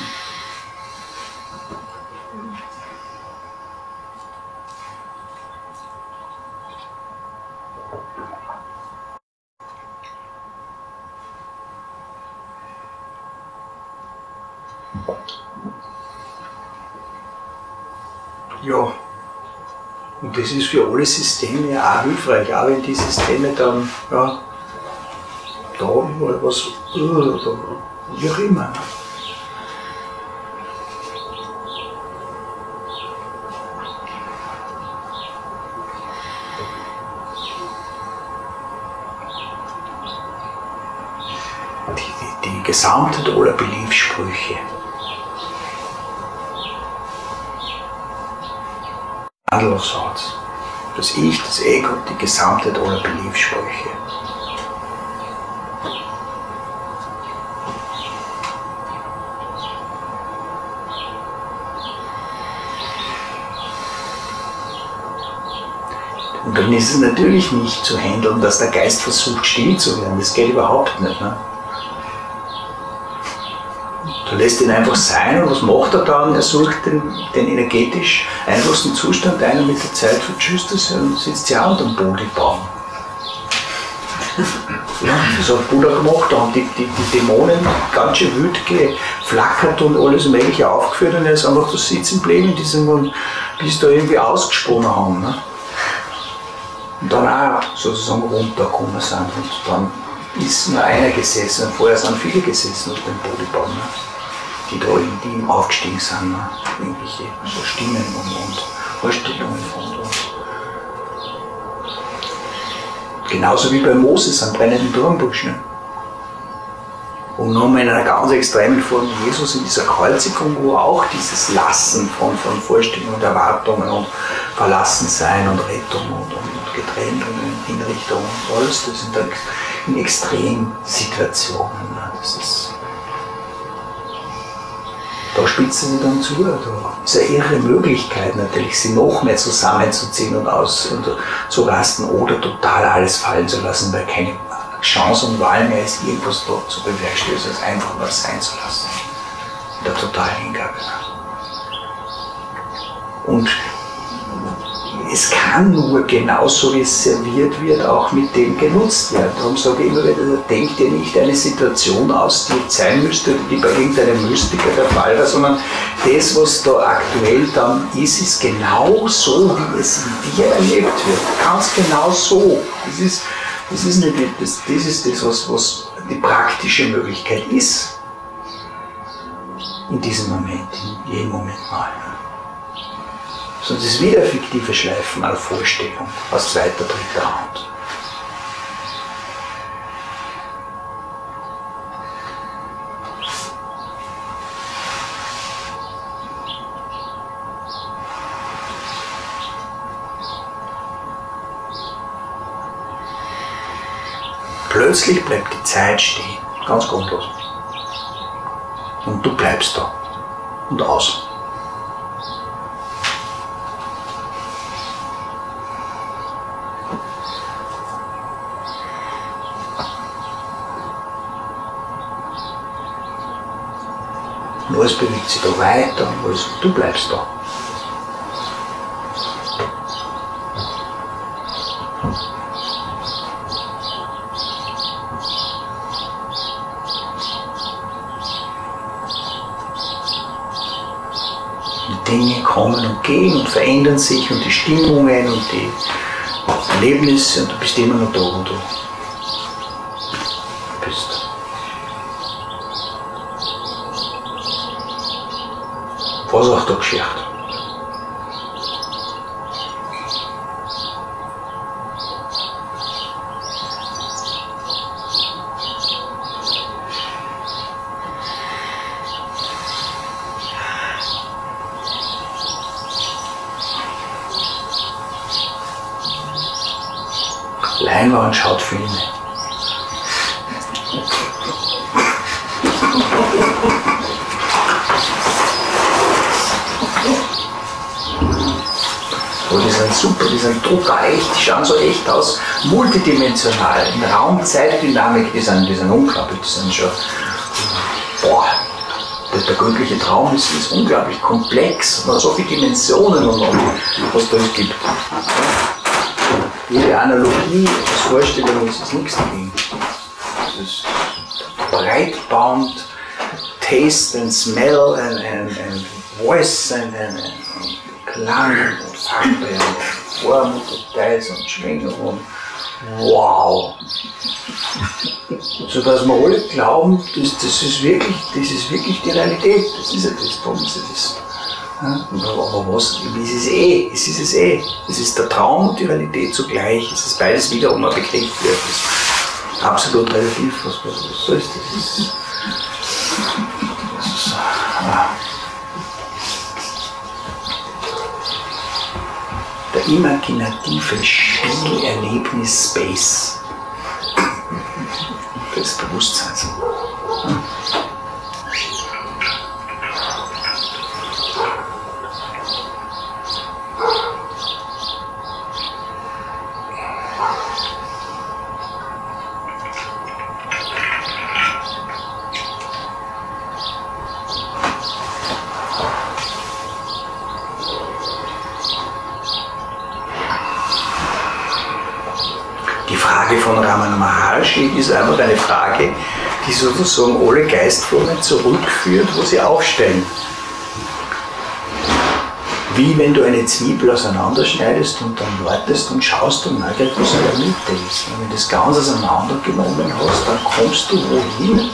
Ja, und das ist für alle Systeme ja auch hilfreich, auch wenn die Systeme dann, ja, da überall was, oder wie auch immer. Die Gesamtheit aller Beliefssprüche. Satz. Das Ich, das Ego, die Gesamtheit aller Beliefssprüche. Und dann ist es natürlich nicht zu handeln, dass der Geist versucht, still zu werden. Das geht überhaupt nicht. Ne? Du lässt ihn einfach sein und was macht er dann? Er sucht den energetisch einfachsten Zustand ein und mit der Zeit vertschüsst er sich und sitzt ja unter dem Bodhibaum. Ja, das hat Buddha gemacht, da haben die Dämonen ganz schön wild geflackert und alles Mögliche aufgeführt und er ist einfach da sitzen geblieben, bis da irgendwie ausgesponnen haben. Ne? Und dann auch sozusagen runtergekommen sind und dann ist nur einer gesessen und vorher sind viele gesessen auf dem Bodhibaum. Ne? Die da irgendwie aufgestiegen sind, ne? Irgendwelche so Stimmen und Vorstellungen und. Genauso wie bei Moses am brennenden Dornbusch. Ne? Und nochmal in einer ganz extremen Form Jesus in dieser Kreuzigung, wo auch dieses Lassen von Vorstellungen und Erwartungen und Verlassensein und Rettung und getrennt und Hinrichtung und alles, das sind dann in Extremsituationen. Ne? Das ist, da spitzen sie dann zu. Da ist eine irre Möglichkeit natürlich, sie noch mehr zusammenzuziehen und auszurasten oder total alles fallen zu lassen, weil keine Chance und Wahl mehr ist, irgendwas dort zu bewerkstelligen, als einfach nur sein zu lassen. In der totalen Hingabe. Und es kann nur genauso, wie es serviert wird, auch mit dem genutzt werden. Darum sage ich immer wieder, denkt dir nicht eine Situation aus, die sein müsste, die bei irgendeinem Mystiker der Fall war, sondern das, was da aktuell dann ist genau so, wie es in dir erlebt wird. Ganz genau so. Das ist das, was die praktische Möglichkeit ist. In diesem Moment, in jedem Moment mal. Sonst ist wieder fiktive Schleifen einer Vorstellung aus zweiter, dritter Hand. Plötzlich bleibt die Zeit stehen, ganz grundlos. Und du bleibst da und aus. Und alles bewegt sich da weiter und alles, du bleibst da. Die Dinge kommen und gehen und verändern sich und die Stimmungen und die Erlebnisse und du bist immer noch da, wo du bist. Was auch da geschieht. Leinwand schaut Filme. So, die sind super, die sind total echt, die schauen so echt aus, multidimensional, in Raum-Zeit-Dynamik, die sind unglaublich, die sind schon, boah, der göttliche Traum ist unglaublich komplex, und hat so viele Dimensionen und was da gibt. Jede Analogie als Vorstellung ist nichts dagegen. Das ist breitbauend, Taste and Smell and Voice and Klang und Farbe und Form und Details und Schwingung und wow! So dass wir alle glauben, das ist wirklich die Realität, das ist ja das, warum ist das. Aber was, es ist es eh. Es ist der Traum und die Realität zugleich, es ist beides wiederum ein Begriff, das ist absolut relativ, was so ist das? Der imaginative Spielerlebnis-Space des Bewusstseins. Die Frage von Ramana Maharshi ist einfach eine Frage, die sozusagen alle Geistformen zurückführt, wo sie aufstellen. Wie wenn du eine Zwiebel auseinanderschneidest und dann wartest und schaust und neugierig, was in der Mitte ist. Und wenn du das ganz auseinandergenommen hast, dann kommst du wohin?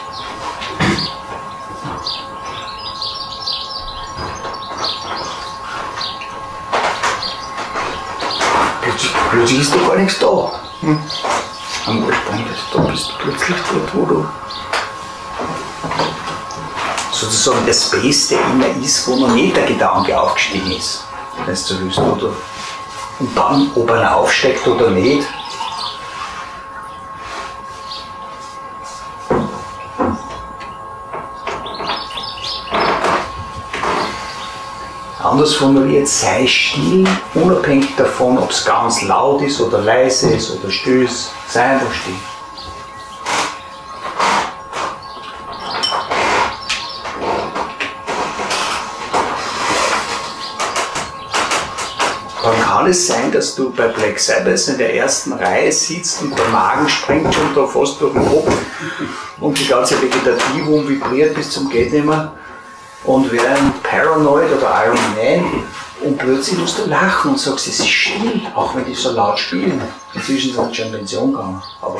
Plötzlich ist da gar nichts da. Am Ursprung, da bist du plötzlich dort, wo du sozusagen der Space, der immer ist, wo noch nicht der Gedanke aufgestiegen ist, wenn du willst, oder? Und dann, ob einer aufsteigt oder nicht, anders formuliert, sei still, unabhängig davon, ob es ganz laut ist oder leise ist oder still ist, sei einfach still. Dann kann es sein, dass du bei Black Sabbath in der ersten Reihe sitzt und der Magen springt schon da fast durch den Kopf und die ganze Vegetativum vibriert bis zum Gehtnimmer. Und während Paranoid oder Iron Man und plötzlich musst du lachen und sagst, es ist still, auch wenn die so laut spielen. Inzwischen sind sie schon in Pension gegangen, aber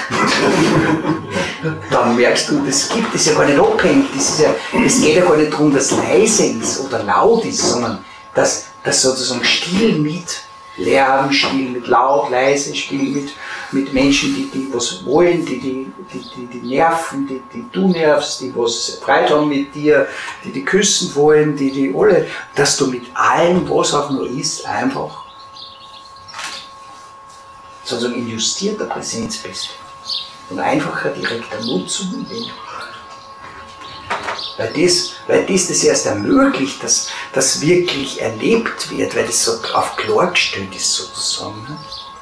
dann merkst du, das gibt es ja gar nicht abhängig. Es geht ja gar nicht darum, dass leise ist oder laut ist, sondern dass sozusagen still mit Lärm, still mit laut, leise, still mit Menschen, die was wollen, die nerven, die du nervst, die was Freude haben mit dir, die küssen wollen, die alle, dass du mit allem, was auch nur ist, einfach sozusagen in justierter Präsenz bist. Und einfacher direkter Nutzung, weil das erst ermöglicht, dass das wirklich erlebt wird, weil das so auf klar gestellt ist sozusagen. Ne?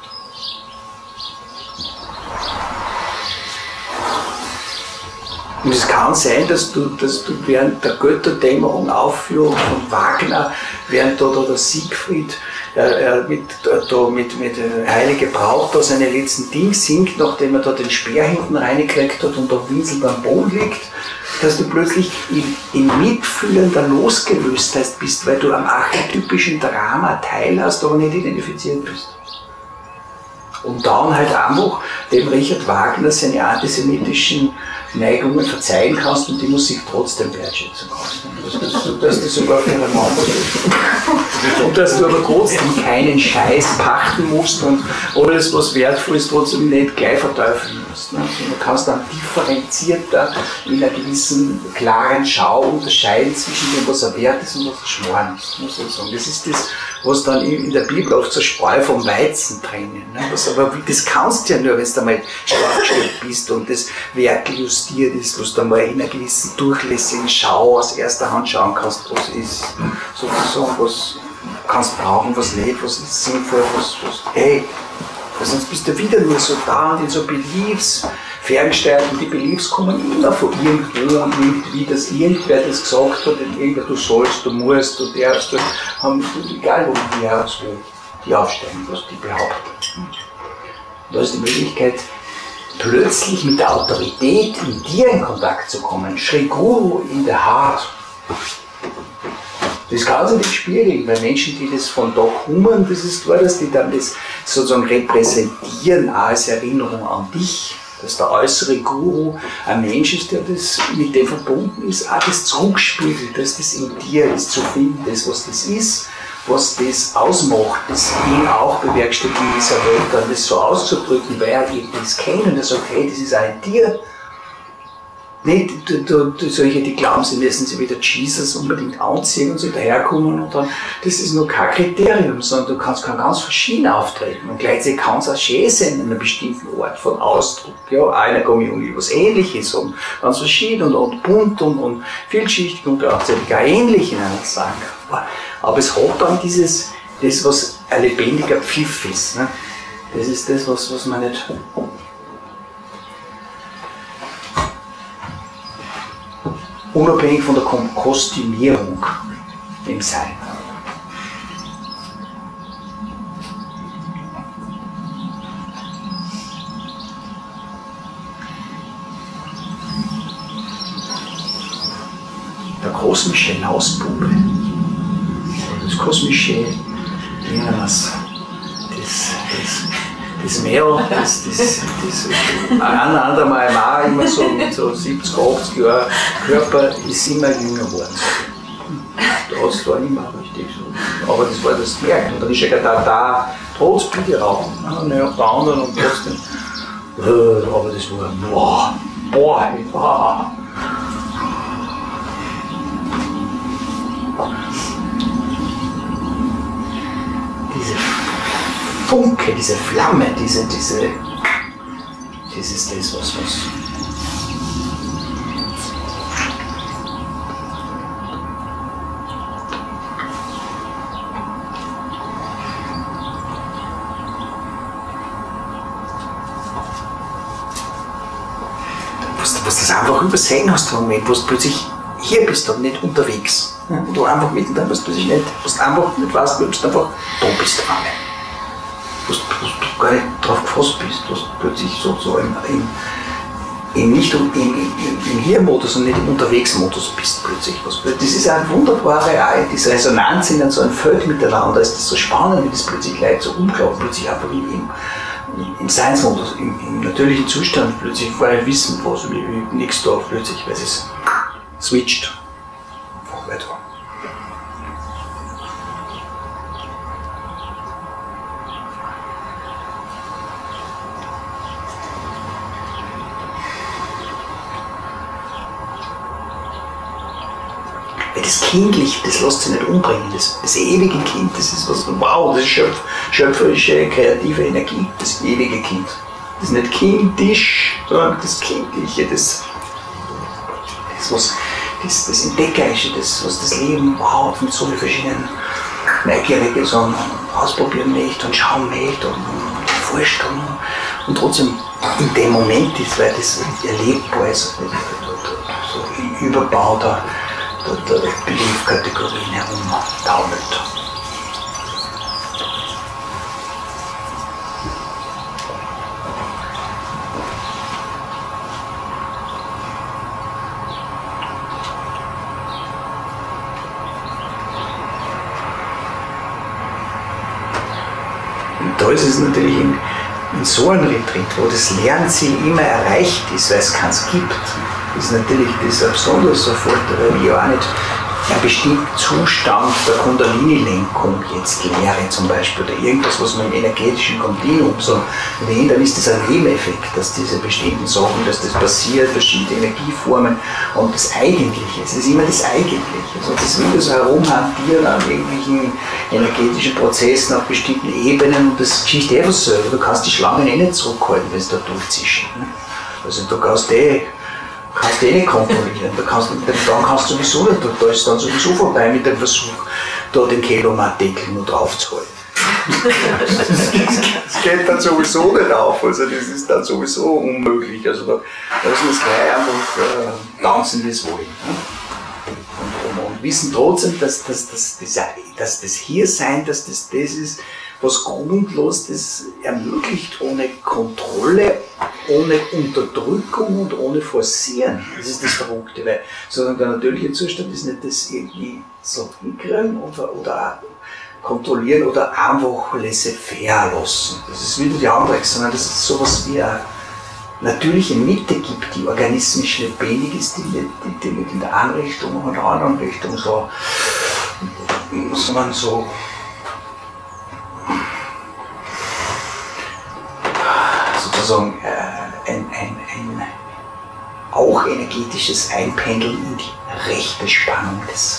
Und es kann sein, dass du während der Götterdämmerung Aufführung von Wagner, während da der Siegfried mit Heilige Braut da seine letzten Dinge singt, nachdem er da den Speer hinten reingekriegt hat und da winselnd am Boden liegt, dass du plötzlich in mitfühlender Losgelöstheit bist, weil du am archetypischen Drama Teil hast, aber nicht identifiziert bist. Und dann halt einfach dem Richard Wagner seine antisemitischen Neigungen verzeihen kannst und die Musik trotzdem wertschätzen kannst. Dass das sogar füreinander ist. und dass du aber trotzdem keinen Scheiß pachten musst und alles, was wertvoll ist, trotzdem nicht gleich verteufeln musst. Ne? Also du kannst dann differenzierter in einer gewissen klaren Schau unterscheiden zwischen dem, was er wert ist und was er Schmarrn ist. Muss ich sagen. Das ist das, was dann in der Bibel oft so Spreu vom Weizen trennen. Ne? Aber das kannst du ja nur, wenn du einmal schlafgestellt bist und das Werk justiert ist, was du einmal in einer gewissen durchlässigen Schau aus erster Hand schauen kannst, was ist sozusagen, was kannst brauchen, was nicht, was ist sinnvoll, was hey, weil sonst bist du wieder nur so da und in so Beliefs ferngesteuert und die Beliefs kommen immer von irgendwo und irgendwie, dass irgendwer das gesagt hat und irgendwer du sollst, du musst und darfst, du haben, egal wo die aus, wo die aufsteigen, was die behaupten. Da ist die Möglichkeit, plötzlich mit der Autorität in dir in Kontakt zu kommen, Shri Guru in der Heart. Das kann sich nicht spiegeln, weil Menschen, die das von da kommen, das ist klar, dass die dann das sozusagen repräsentieren, auch als Erinnerung an dich, dass der äußere Guru ein Mensch ist, der das mit dem verbunden ist, auch das zurückspiegelt, dass das in dir ist, zu finden, das, was das ist, was das ausmacht, das ihn auch bewerkstelligt in dieser Welt, dann das so auszudrücken, weil er eben das kennt und er sagt, hey, das ist auch in dir. Nicht solche, die glauben, sie müssen sich wieder Jesus unbedingt anziehen und so daherkommen und dann, das ist nur kein Kriterium, sondern du kann ganz verschieden auftreten und gleichzeitig kann es auch schön sein an einem bestimmten Ort von Ausdruck, ja, einer Community, was Ähnliches und ganz verschieden und bunt und vielschichtig und gleichzeitig auch ähnlich in einer Sache. Aber es hat dann das, was ein lebendiger Pfiff ist. Ne? Das ist das, was man nicht... Unabhängig von der Kostümierung im Sein. Der kosmische Lausbube, das kosmische, wie nennen wir es, das Mädel, das ein anderer Mal auch immer so mit so 70, 80 Jahren Körper ist immer jünger geworden. Das war immer richtig so. Aber das war das Merk. Und dann ist ja da trotz Bitte rauchen. Ne, auf der anderen und trotzdem. Aber das war, boah. Diese Funke, diese Flamme, das ist das, was das einfach übersehen hast im Moment, wo du plötzlich hier bist und nicht unterwegs. Wo du einfach mittendrin bist, plötzlich nicht, wo du einfach nicht weißt, wo du einfach da bist. Wo du gar nicht drauf gefasst bist, was du plötzlich so nicht im Hier-Modus und nicht im Unterwegs-Modus bist plötzlich. Das ist eine wunderbare, diese Resonanz in so einem Feld miteinander, ist das so spannend, wie das plötzlich Leute so umklappt, plötzlich einfach im Science-Modus, im natürlichen Zustand, plötzlich vorher wissen, was, wie nichts da, plötzlich, weil es switcht. Einfach weiter. Das Kindliche, das lässt sich nicht umbringen. Das ewige Kind, das ist was, wow, das ist schöpferische, kreative Energie, das ewige Kind. Das ist nicht kindisch, sondern das Kindliche, das Entdeckerische, das, was das Leben, wow, mit so vielen verschiedenen Neugierigen so ausprobieren möchte und schauen möchte und forscht und trotzdem in dem Moment ist, weil das erlebbar ist, so im Überbau der Beliefkategorien herumtaumelt. Und da ist es natürlich in so einem Retreat, wo das Lernziel immer erreicht ist, weil es keins gibt, ist natürlich das ein besonderer Vorteil, weil ich ja auch nicht einen bestimmten Zustand der Kundalini-Lenkung jetzt lehre zum Beispiel oder irgendwas, was man im energetischen Kontinuum so nennt, dann ist das ein Nebeneffekt, dass diese bestimmten Sachen, dass das passiert, verschiedene Energieformen und das Eigentliche, es ist immer das Eigentliche. Also das will so herumhantieren an irgendwelchen energetischen Prozessen auf bestimmten Ebenen und das geschieht was selber. Du kannst die Schlangen nicht zurückhalten, wenn es da durchzischen. Also du kannst nicht kontrollieren. Dann kannst du sowieso nicht, da ist dann sowieso vorbei mit dem Versuch, da den Kelomat-Deckel nur drauf zu halten. Das geht dann sowieso nicht auf, also das ist dann sowieso unmöglich. Also da müssen wir es gleich einfach tanzen, wie es wollen. Und wissen trotzdem, dass das Hiersein, dass das ist, was grundlos das ermöglicht, ohne Kontrolle, ohne Unterdrückung und ohne Forcieren. Das ist das Verrückte, weil sondern der natürliche Zustand ist nicht das irgendwie so hinkriegen oder kontrollieren oder einfach laissez-faire lassen. Das ist wieder die andere, sondern dass es sowas wie eine natürliche Mitte gibt, die organismisch lebendig ist, die nicht in der einen Richtung und in der anderen Richtung so, muss man so sozusagen ein auch energetisches Einpendeln in die rechte Spannung des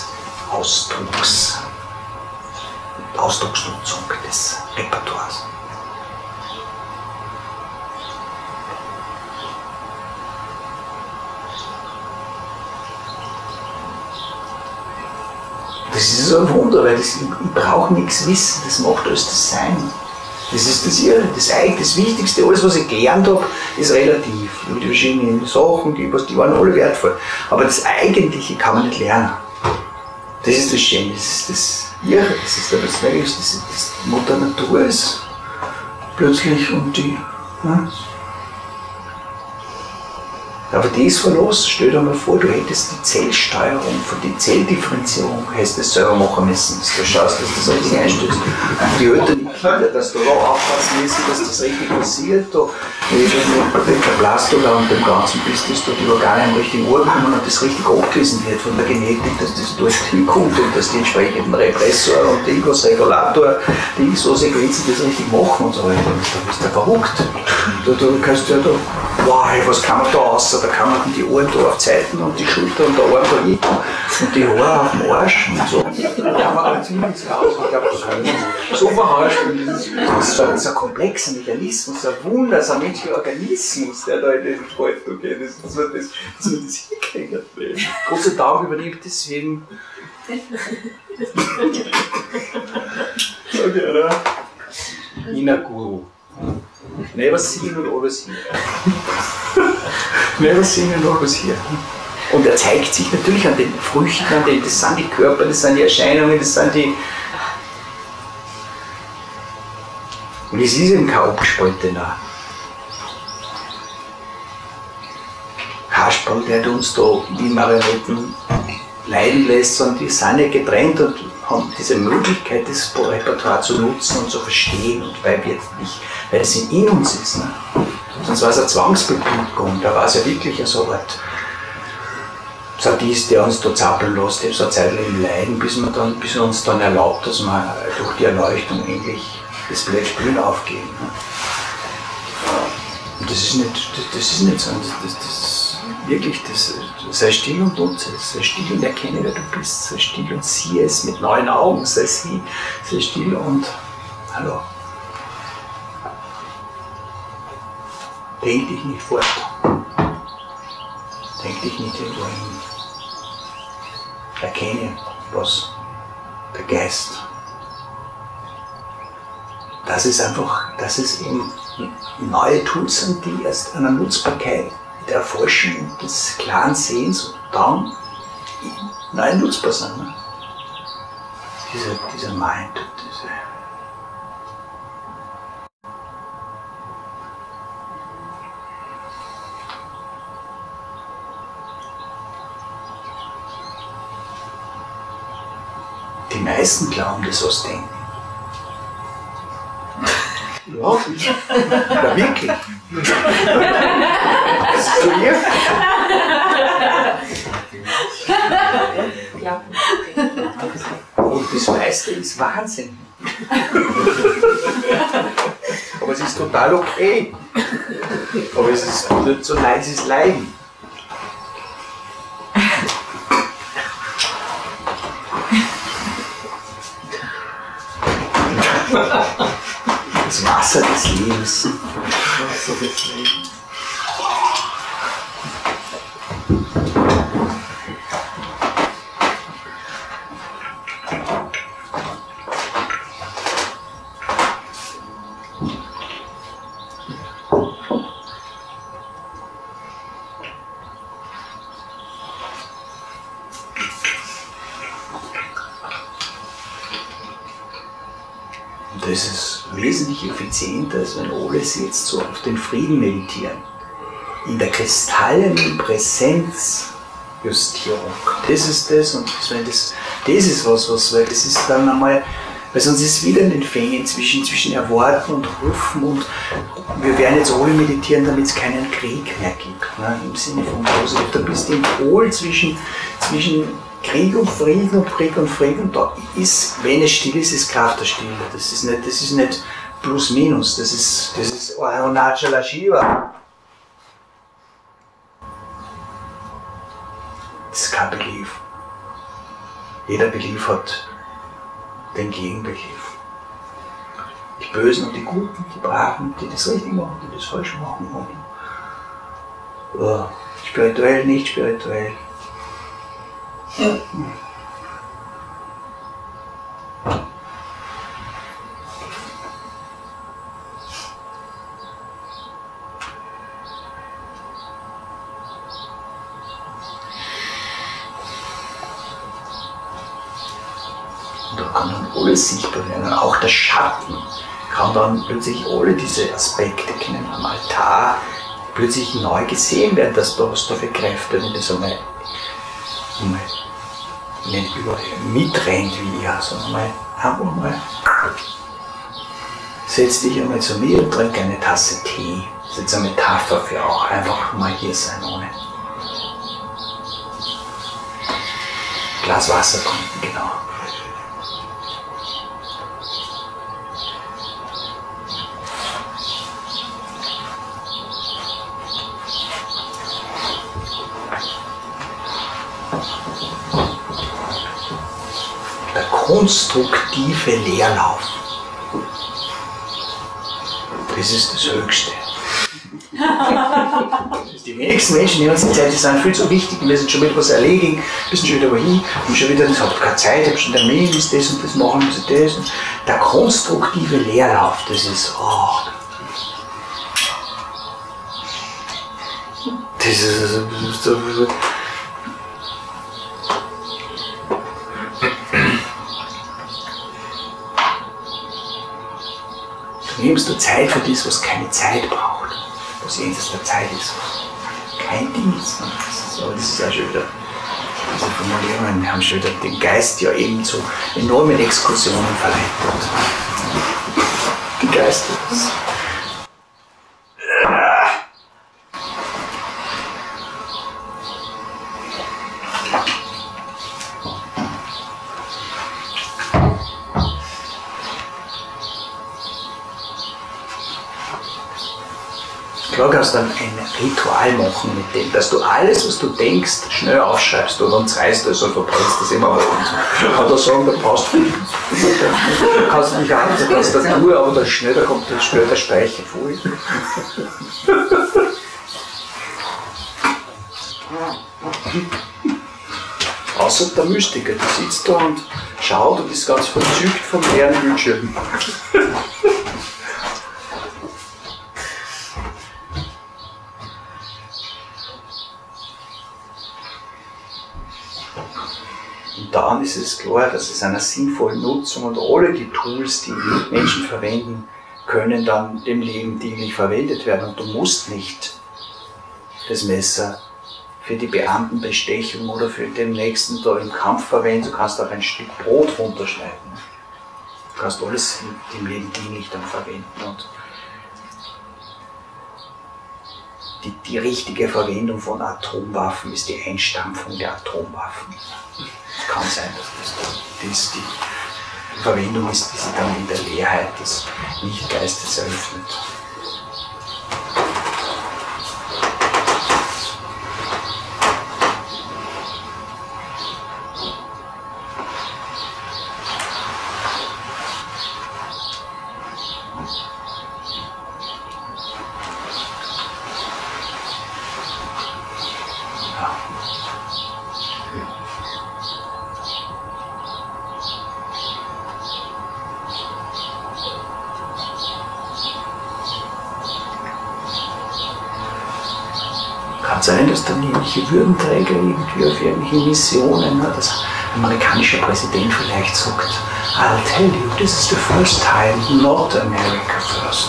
Ausdrucksnutzung des Repertoires. Das ist so ein Wunder, weil ich brauche nichts wissen, das macht alles das Sein. Das ist das Irre, das Wichtigste, alles was ich gelernt habe, ist relativ. Die verschiedenen Sachen, die waren alle wertvoll. Aber das Eigentliche kann man nicht lernen. Das ist das Schöne, das ist das Irre, das ist das Mutter Natur ist plötzlich und die. Ja. Aber die ist verlost. Stell dir mal vor, du hättest die Zellsteuerung von die Zelldifferenzierung, hättest du das selber machen müssen. Dass du schaust, dass das richtig einstellst. Und die Eltern, die Kinder, dass du da aufpassen müssen, dass das richtig passiert. Da mit der Blastula und dem Ganzen bist, dass da die Organe am richtigen Ort kommen und das richtig abgelesen wird von der Genetik, dass das dort hinkommt und dass die entsprechenden Repressor und Regulator, die ISO-Sequenzen das richtig machen und so weiter. Da bist du verrückt. Du kannst ja da, wow, was kann man da außer? Da kann man die Ohren da auf Zeiten und die Schulter und der Arm da hinten und die Haare auf dem Arsch und so. Da kann man halt ziemlich aus. Ich glaube, so verharscht. Das ist ein komplexer Mechanismus, ein Wunder, ein menschlicher Organismus, der da in diesem Spaltung geht, dass man das hinkriegen. Gott sei Dank übernimmt deswegen. Okay, oder? Inner Guru. Never seen and always here. Never seen and always here. Und er zeigt sich natürlich an den Früchten, das sind die Körper, das sind die Erscheinungen, das sind die. Und es ist eben kein abgespaltener Kasperl, der uns da wie Marionetten leiden lässt, sondern die sind ja getrennt und haben diese Möglichkeit, das Repertoire zu nutzen und zu verstehen, und weil das in uns ist. Ne? Sonst war es eine Zwangsbebildung, da war es ja wirklich so eine Art Sadist, der uns da zappeln lässt, so eine Zeit lang leiden, bis er uns dann erlaubt, dass wir durch die Erleuchtung endlich das blöde Spielen aufgeben. Ne? Und das ist nicht so. Wirklich, sei still und nutze es, sei still und erkenne, wer du bist, sei still und siehe es mit neuen Augen, sei still und hallo. Denk dich nicht fort, denk dich nicht irgendwo hin. Erkenne, was der Geist, dass es eben neue Tools sind, die erst einer Nutzbarkeit der Erforschung des klaren Sehens und dann neu nutzbar sind. Ne? Dieser Mind und diese. Die meisten glauben, das was denken. Ja, wirklich. Das ist so hier. Und das meiste ist Wahnsinn. Aber es ist total okay. Aber es ist nicht so leid, es ist Leiden. Das Wasser des Lebens. Das Wasser des Lebens. Das ist wesentlich effizienter, als wenn alle jetzt so auf den Frieden meditieren. In der kristallenen Präsenzjustierung. Das ist das und das ist was, weil das ist dann einmal, weil sonst ist es wieder in den Fängen zwischen Erwarten und Rufen und wir werden jetzt alle meditieren, damit es keinen Krieg mehr gibt. Ne? Im Sinne von positiv. Da bist du im Pol zwischen Krieg und Frieden und Krieg und Frieden und da ist, wenn es still ist, ist Kraft der Stille. Das ist nicht plus minus, das ist Arunachala Shiva. Das ist kein Belief. Jeder Belief hat den Gegenbelief. Die Bösen und die Guten, die Braven, die das richtig machen, die das falsch machen. Und, spirituell, nicht spirituell. Und da kann dann alles sichtbar werden. Auch der Schatten kann dann plötzlich alle diese Aspekte kennen am Altar plötzlich neu gesehen werden, dass da was da für Kräfte, wenn das einmal nicht überall mitrennt wie ich, sondern einfach mal setz dich einmal zu mir und trink eine Tasse Tee. Das ist jetzt eine Metapher für auch einfach mal hier sein ohne Glas Wasser trinken, genau. Der konstruktive Leerlauf. Das ist das Höchste. Die wenigsten Menschen nehmen sich Zeit, die sind viel zu wichtig, die müssen schon wieder was erledigen, müssen schon wieder wohin, haben schon wieder, das hat keine Zeit, haben schon Termin, muss das und das machen, muss das. Und der konstruktive Leerlauf, das ist, das ist so. Du nimmst du Zeit für das, was keine Zeit braucht, was jenseits der Zeit ist, was kein Ding ist. Aber das ist auch schon wieder, diese Formulierungen haben schon wieder den Geist ja eben zu enormen Exkursionen verleitet. Die Geist ist. Klar kannst du dann ein Ritual machen mit dem, dass du alles, was du denkst, schnell aufschreibst oder dann zerreißt es und verbrennst das immer. Ich kann da sagen, da brauchst du kannst nicht anders als Tastatur, aber das schnell, da kommt das schnell der Speicher vor. Außer der Mystiker, der sitzt da und schaut und ist ganz verzückt vom leeren Bildschirm. Und dann ist es klar, dass es einer sinnvollen Nutzung und alle die Tools, die Menschen verwenden, können dann dem Leben dienlich verwendet werden. Und du musst nicht das Messer für die Beamtenbestechung oder für den Nächsten da im Kampf verwenden. Du kannst auch ein Stück Brot runterschneiden. Du kannst alles dem Leben dienlich dann verwenden. Und die richtige Verwendung von Atomwaffen ist die Einstampfung der Atomwaffen. Es kann sein, dass das die Verwendung ist, die sich dann in der Leerheit des Nicht-Geistes eröffnet. Kann sein, dass dann irgendwelche Würdenträger irgendwie auf irgendwelche Missionen, das amerikanische Präsident vielleicht sagt, I'll tell you, this is the first time, not America first.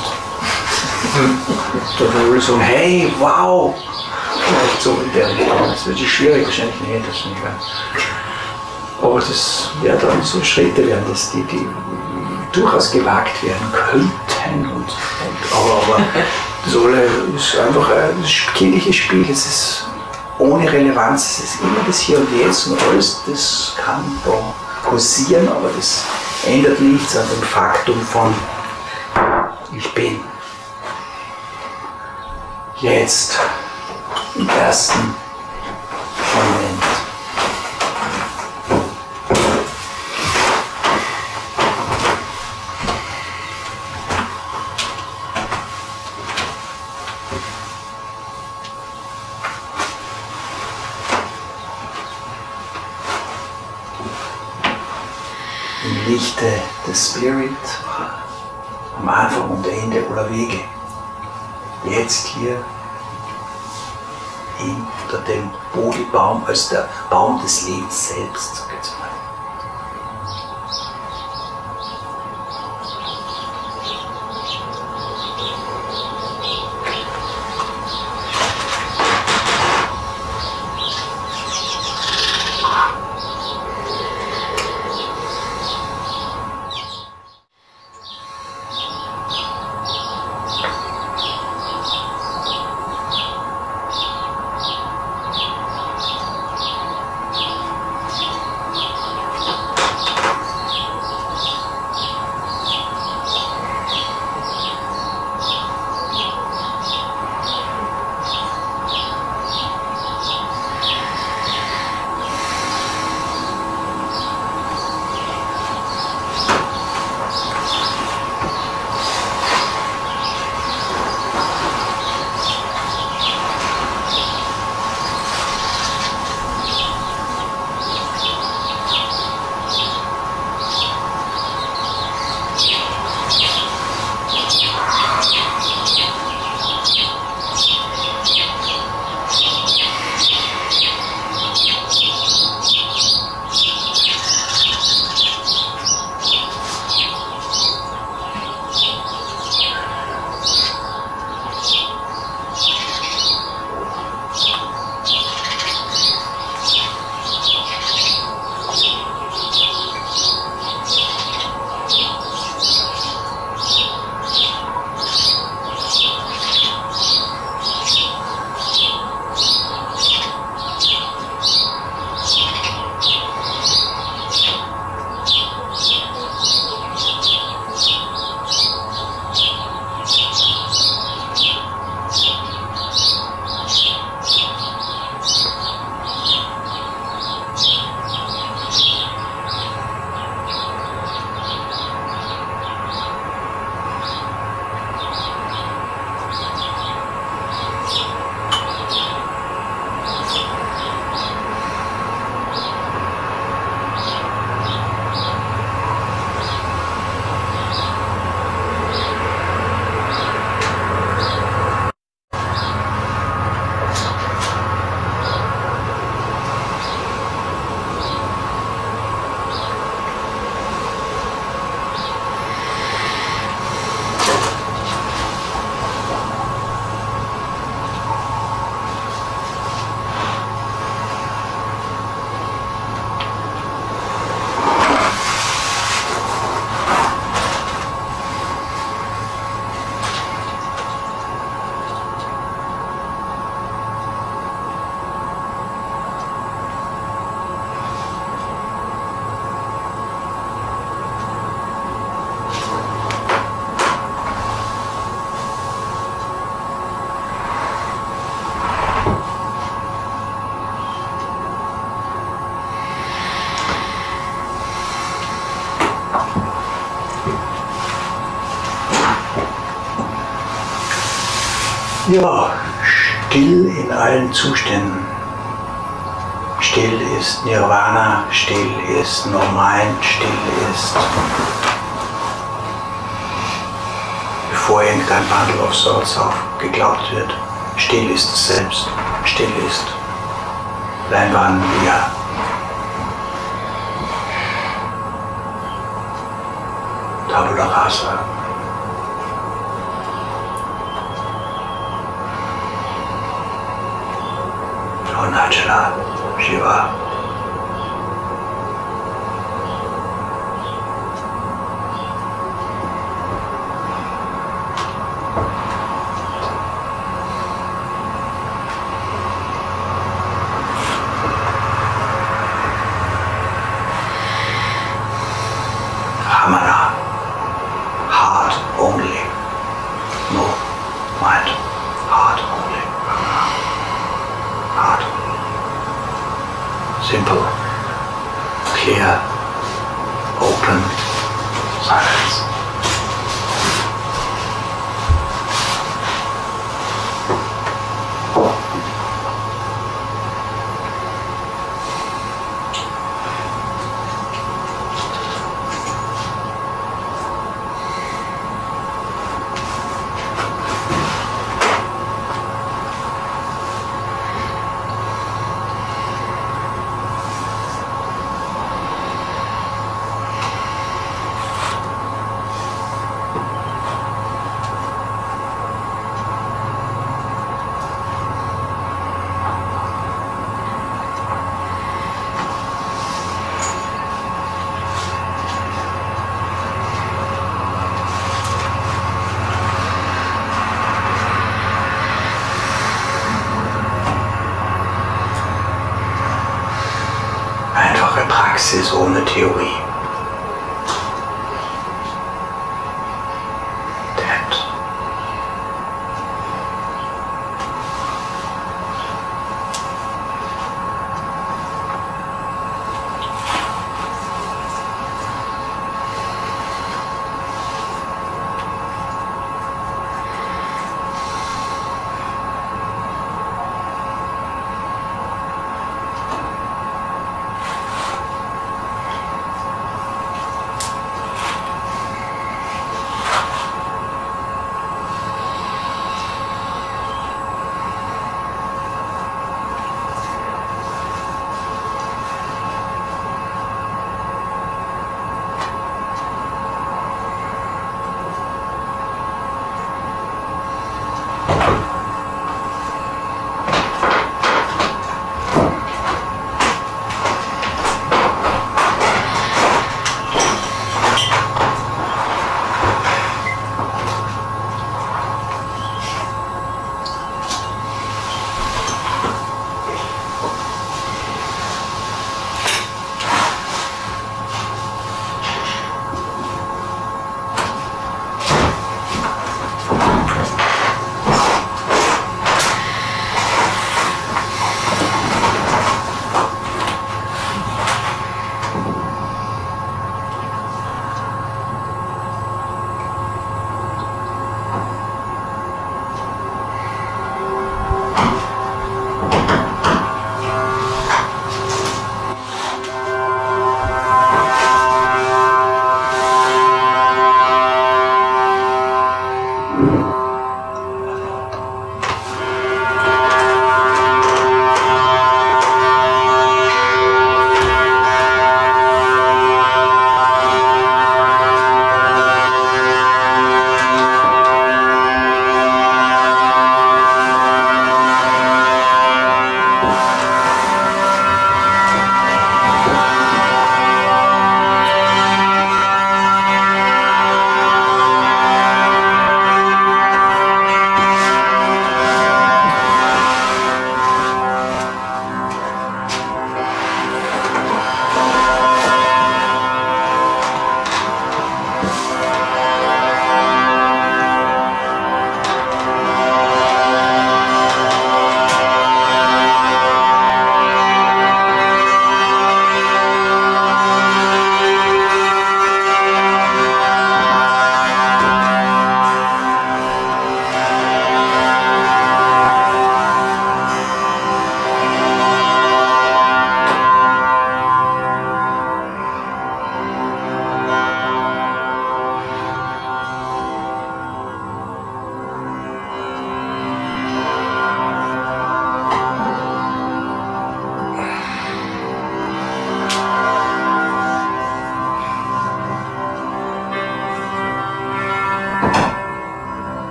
Da würde ich sagen, hey, wow! Vielleicht so in der Richtung. Das wird schwierig, wahrscheinlich nicht, das nicht mehr. Aber das wäre dann so Schritte werden, dass die durchaus gewagt werden könnten. Aber das alle ist einfach ein kindliches Spiel, es ist ohne Relevanz, es ist immer das Hier und Jetzt und alles, das kann da kursieren, aber das ändert nichts an dem Faktum von ich bin jetzt im ersten Moment. Im Lichte des Spirit, am Anfang und Ende aller Wege. Jetzt hier hinter dem Bodhibaum als der Baum des Lebens selbst, sag ich jetzt mal. Ja, still in allen Zuständen. Still ist Nirvana, still ist No-Mind, still ist, bevor irgendein Bundle of Souls geglaubt wird, still ist es selbst, still ist Leinwand, ja. Tabula rasa. Arunachala, Shiva. Ramana, heart only, no mind, heart only, heart. Simple, clear, open, silence. Einfache Praxis ohne Theorie.